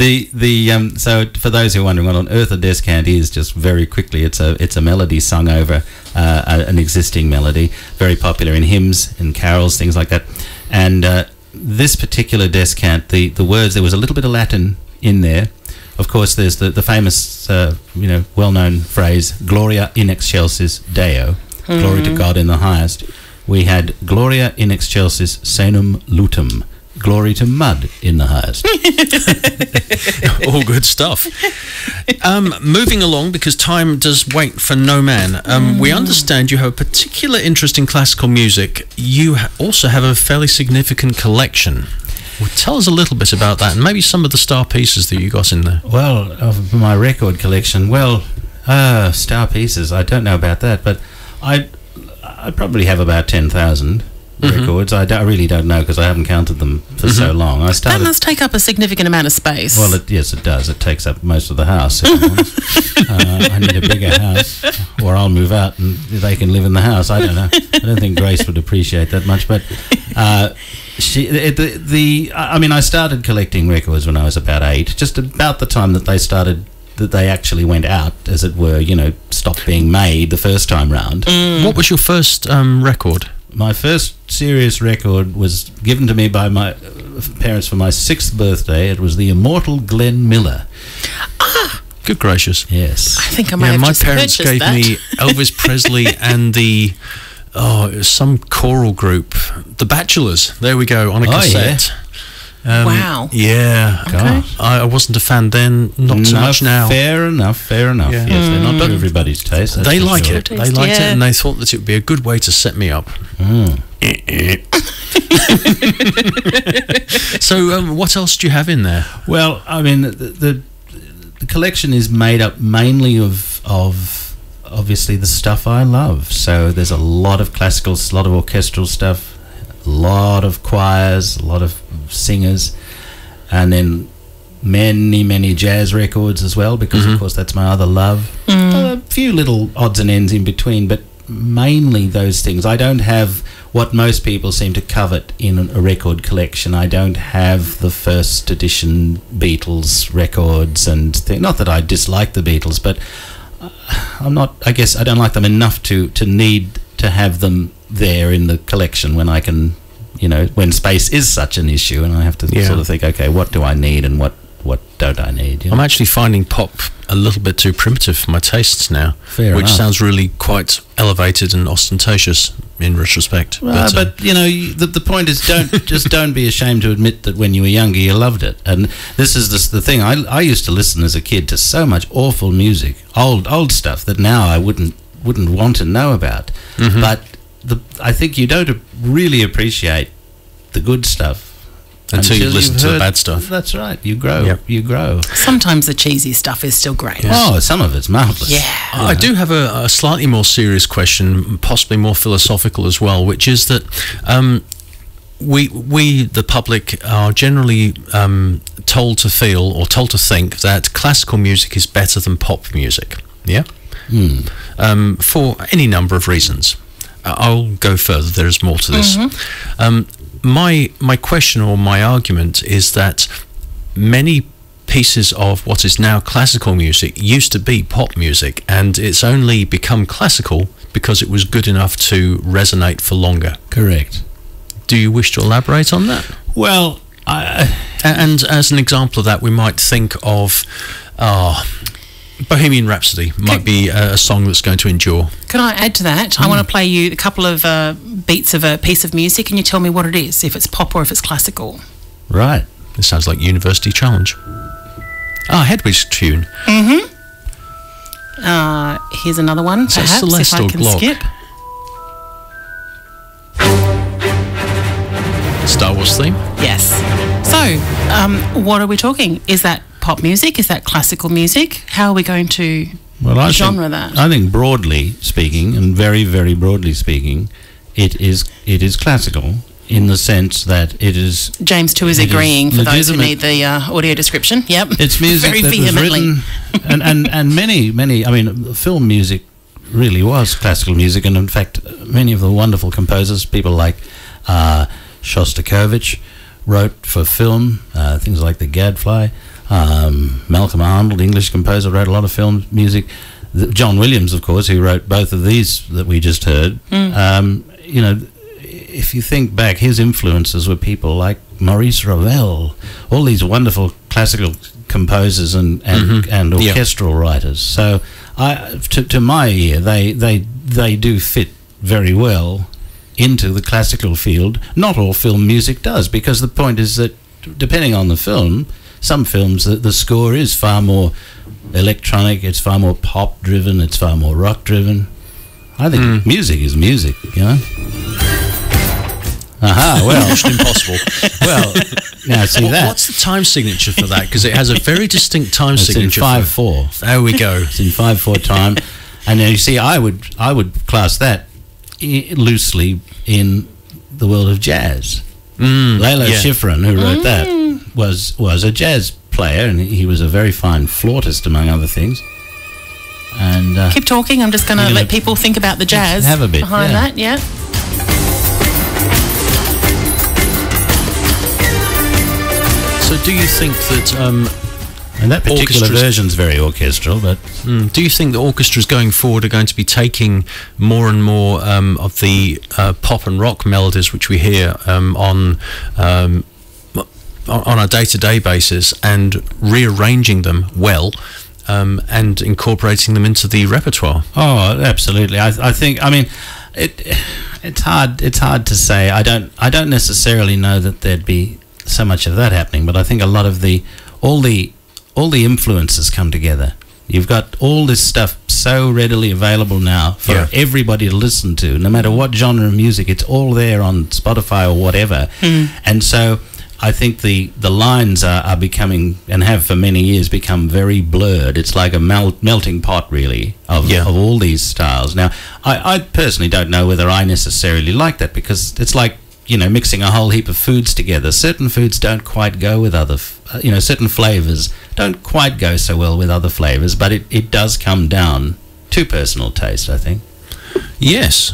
So for those who are wondering what on earth a descant is, just very quickly, it's a melody sung over an existing melody, very popular in hymns and carols, things like that. And this particular descant, the words, there was a little bit of Latin in there. Of course, there's the famous, well-known phrase, Gloria in excelsis Deo, glory to God in the highest. We had Gloria in excelsis senum lutum, glory to mud in the highest. All good stuff. Moving along, because time does wait for no man. We understand you have a particular interest in classical music. You also have a fairly significant collection. Well, tell us a little bit about that, and maybe some of the star pieces that you got in there. Well, of my record collection, star pieces, I don't know about that, but I probably have about 10,000 records. I really don't know because I haven't counted them for so long. That must take up a significant amount of space. Well, yes, it does. It takes up most of the house. If I'm honest. I need a bigger house, or I'll move out and they can live in the house. I don't know. I don't think Grace would appreciate that much, but I started collecting records when I was about 8, just about the time that they actually went out, as it were, stopped being made the first time round. What was your first record? My first serious record was given to me by my parents for my 6th birthday. It was the immortal Glenn Miller. Good gracious. Yes. I think I might have my just parents gave that. me Elvis Presley and it was some choral group, The Bachelors. There we go, on a cassette. Wow. Yeah. Okay. I wasn't a fan then, not so much now. Fair enough. Yeah. Yes, they're not to everybody's taste. They like it. They liked it, and they thought that it would be a good way to set me up. So, what else do you have in there? Well, I mean, the collection is made up mainly of obviously the stuff I love. So there's a lot of classicals, a lot of orchestral stuff, a lot of choirs, a lot of singers, and then many jazz records as well, because of course that's my other love. A few little odds and ends in between, but mainly those things. I don't have what most people seem to covet in a record collection. I don't have the first edition Beatles records and things. Not that I dislike the Beatles, but I guess I don't like them enough to need to have them there in the collection when I can, when space is such an issue, and I have to sort of think, okay, what do I need and what don't I need? I'm actually finding pop a little bit too primitive for my tastes now, which sounds really quite elevated and ostentatious in retrospect. Well, but the point is, don't be ashamed to admit that when you were younger you loved it. And this is the thing. I used to listen as a kid to so much awful music, old stuff that now I wouldn't want to know about. But I think you don't really appreciate the good stuff until you listen to the bad stuff. That's right. You grow. You grow. Sometimes the cheesy stuff is still great. Yes. Oh, some of it's marvellous. Yeah. I do have a slightly more serious question, possibly more philosophical as well, which is that we the public are generally told to feel or told to think that classical music is better than pop music. Yeah. For any number of reasons. I'll go further. There is more to this. My question or my argument is that many pieces of what is now classical music used to be pop music, and it's only become classical because it was good enough to resonate for longer. Correct. Do you wish to elaborate on that? Well, and as an example of that, we might think of Bohemian Rhapsody might be a song that's going to endure. Can I add to that? I want to play you a couple of beats of a piece of music, and you tell me what it is, if it's pop or if it's classical. Right. This sounds like University Challenge. Hedwig's tune. Here's another one, perhaps, if I can skip. Star Wars theme? Yes. So, what are we talking? Is that pop music? Is that classical music? How are we going to genre that? I think broadly speaking, and very, very broadly speaking, it is classical in the sense that it is... James too is agreeing for those who need the audio description. Yep. It's music very that vehemently. was written... and many... I mean, film music really was classical music, and in fact, many of the wonderful composers, people like Shostakovich, wrote for film, things like The Gadfly. Malcolm Arnold, English composer, wrote a lot of film music. John Williams, of course, who wrote both of these that we just heard. If you think back, his influences were people like Maurice Ravel, all these wonderful classical composers and orchestral writers. So, to my ear, they do fit very well into the classical field. Not all film music does, because the point is that depending on the film, some films the score is far more electronic, it's far more pop driven, it's far more rock driven. I think music is music, Aha, well. Mission Impossible. Well, now see that. What's the time signature for that? Because it has a very distinct time signature. It's in 5/4. There we go. It's in 5/4 time. And you see, I would class that loosely in the world of jazz. Lalo Schifrin, who wrote that, was a jazz player, and he was a very fine flautist, among other things. And keep talking. I'm just going to let people think about the jazz. Have a bit behind that. Yeah. So, do you think that? And that particular version's very orchestral, but do you think the orchestras going forward are going to be taking more and more of the pop and rock melodies which we hear on a day-to-day basis and rearranging them well and incorporating them into the repertoire? Oh, absolutely. I think. I mean, it's hard to say. I don't necessarily know that there'd be so much of that happening, but I think a lot of all the influences come together. You've got all this stuff so readily available now for everybody to listen to, no matter what genre of music. It's all there on Spotify or whatever. And so I think the lines are becoming, and have for many years become, very blurred. It's like a melting pot, really, of all these styles. Now, I personally don't know whether I necessarily like that, because it's like, mixing a whole heap of foods together. Certain foods don't quite go with other, certain flavours don't quite go so well with other flavours, but it does come down to personal taste, I think. Yes.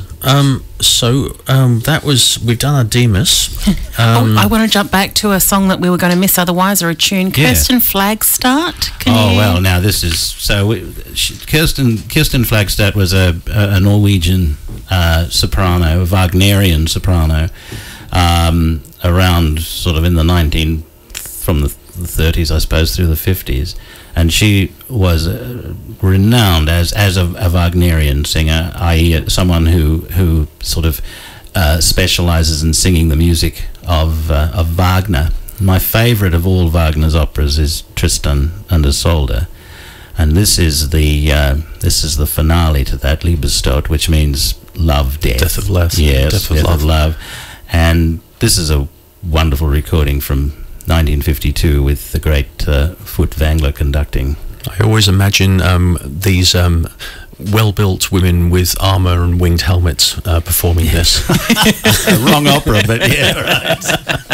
That was, we've done our Demas. I want to jump back to a song that we were going to miss otherwise, or a tune. Kirsten Flagstad. Well, now this is, Kirsten Flagstad was a Norwegian soprano, a Wagnerian soprano, around sort of in the from the 30s, I suppose, through the 50s. And she was renowned as a Wagnerian singer, i.e. someone who sort of specialises in singing the music of Wagner. My favourite of all Wagner's operas is Tristan and Isolde, and this is the finale to that, Liebestod, which means love, death of love. Yes, death of love. And this is a wonderful recording from 1952 with the great Furtwängler conducting. I always imagine these well-built women with armour and winged helmets performing this. Wrong opera, but yeah, right.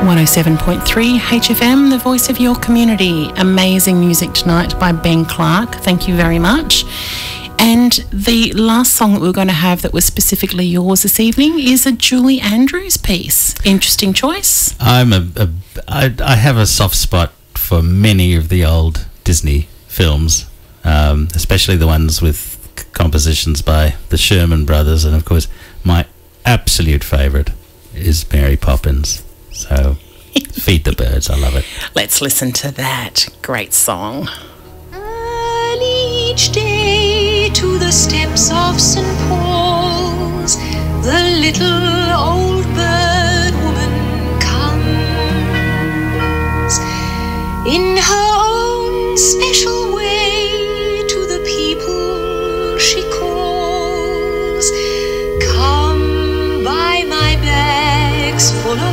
107.3 HFM, the voice of your community. Amazing music tonight by Ben Clarke. Thank you very much. And the last song that we're going to have that was specifically yours this evening is a Julie Andrews piece. Interesting choice. I have a soft spot for many of the old Disney films, especially the ones with compositions by the Sherman Brothers, and of course my absolute favourite is Mary Poppins. So, Feed the Birds, I love it. Let's listen to that great song. Early each day to the steps of St. Paul's, the little old bird woman comes. In her own special way to the people she calls, come buy my bags full of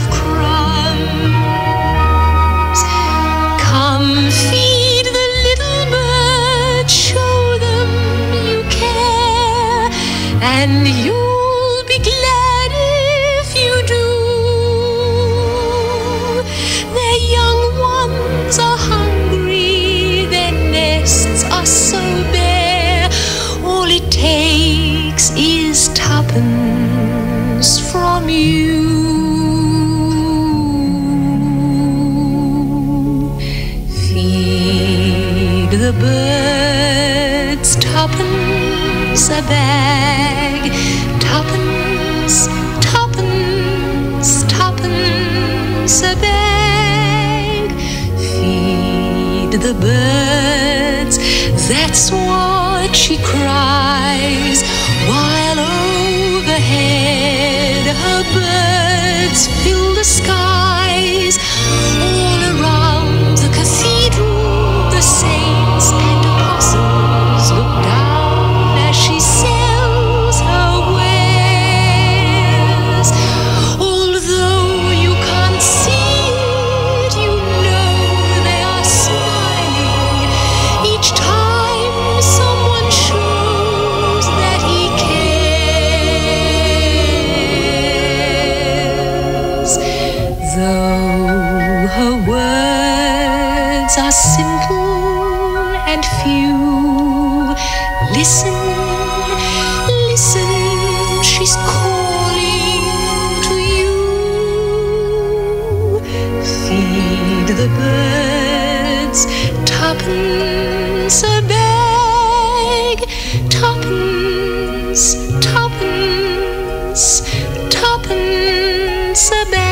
crumbs, come feed the little birds, show them you care, and you'll be glad if you do. Their young ones are hungry, their nests are so bare, all it takes is tuppence from you. Feed the birds tuppence a bag, tuppence, tuppence, tuppence a bag. Feed the birds, that's what she cries, while overhead her birds fill the skies. All around the cathedral the saints and apostles look down as she sells her wares. Although you can't see it, you know they are smiling each time someone shows that he cares. Though her words are simple and few, listen, listen, she's calling to you. Feed the birds tuppence a bag, tuppence, tuppence, tuppence a bag.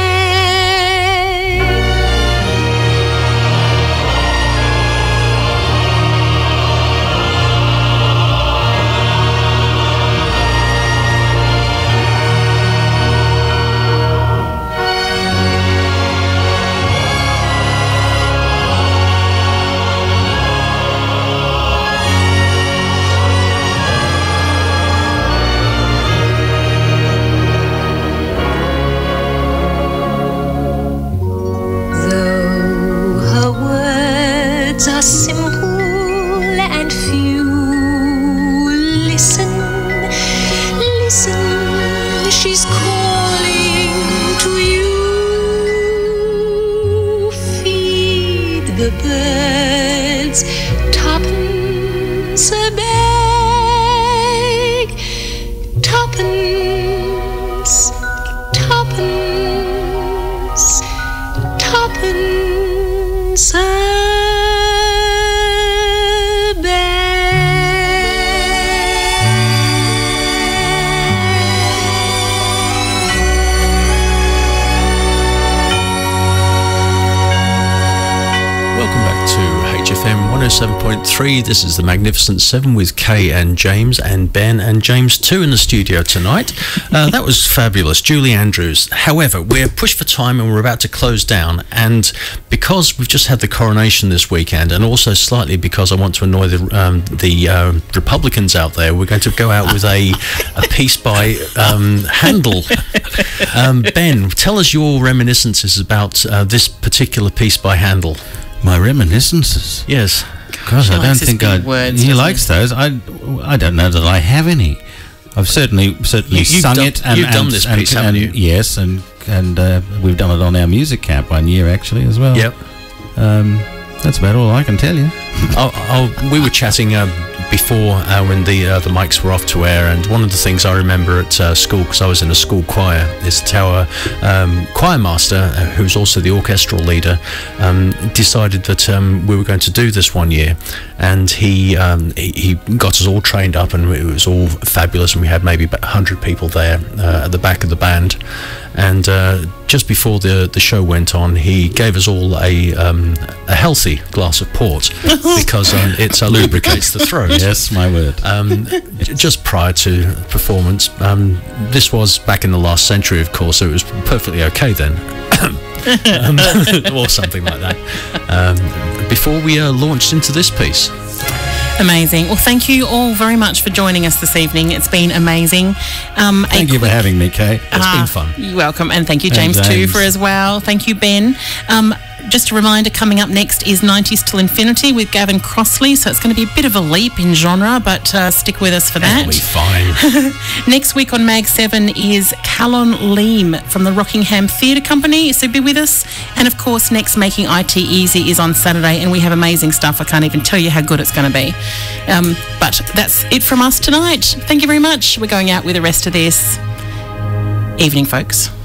Are simple and few, listen, listen, she's calling to you. Feed the birds tuppence a bag, tuppence, tuppence, tuppence a HFM 107.3. This is the Magnificent Seven with Kay and James and Ben and James too in the studio tonight. That was fabulous, Julie Andrews. However, we're pushed for time and we're about to close down, and because we've just had the coronation this weekend, and also slightly because I want to annoy the Republicans out there, we're going to go out with a piece by Handel. Ben, tell us your reminiscences about this particular piece by Handel. My reminiscences? Yes. Gosh, I don't think he likes those. I don't know that I have any. I've certainly sung it. And you've done this piece, haven't you? Yes, and we've done it on our music camp one year actually as well. Yep. That's about all I can tell you. We were chatting before when the mics were off to air, and one of the things I remember at school, because I was in a school choir, is that our choir master, who's also the orchestral leader, decided that we were going to do this one year, and he got us all trained up, and it was all fabulous, and we had maybe about 100 people there at the back of the band. And just before the show went on, he gave us all a healthy glass of port because it lubricates the throat. Yes, my word. Just prior to performance, this was back in the last century, of course, so it was perfectly okay then. Or something like that. Before we launched into this piece. Amazing. Well, thank you all very much for joining us this evening. It's been amazing. Thank you for having me, Kay. It's been fun. You're welcome. And thank you, James, too, for as well. Thank you, Ben. Just a reminder, coming up next is 90s Till Infinity with Gavin Crossley, so it's going to be a bit of a leap in genre, but stick with us for that. That'll be fine. Next week on Mag 7 is Callon Leem from the Rockingham Theatre Company, so be with us. And of course, next Making IT Easy is on Saturday, and we have amazing stuff. I can't even tell you how good it's going to be. But that's it from us tonight. Thank you very much. We're going out with the rest of this evening, folks.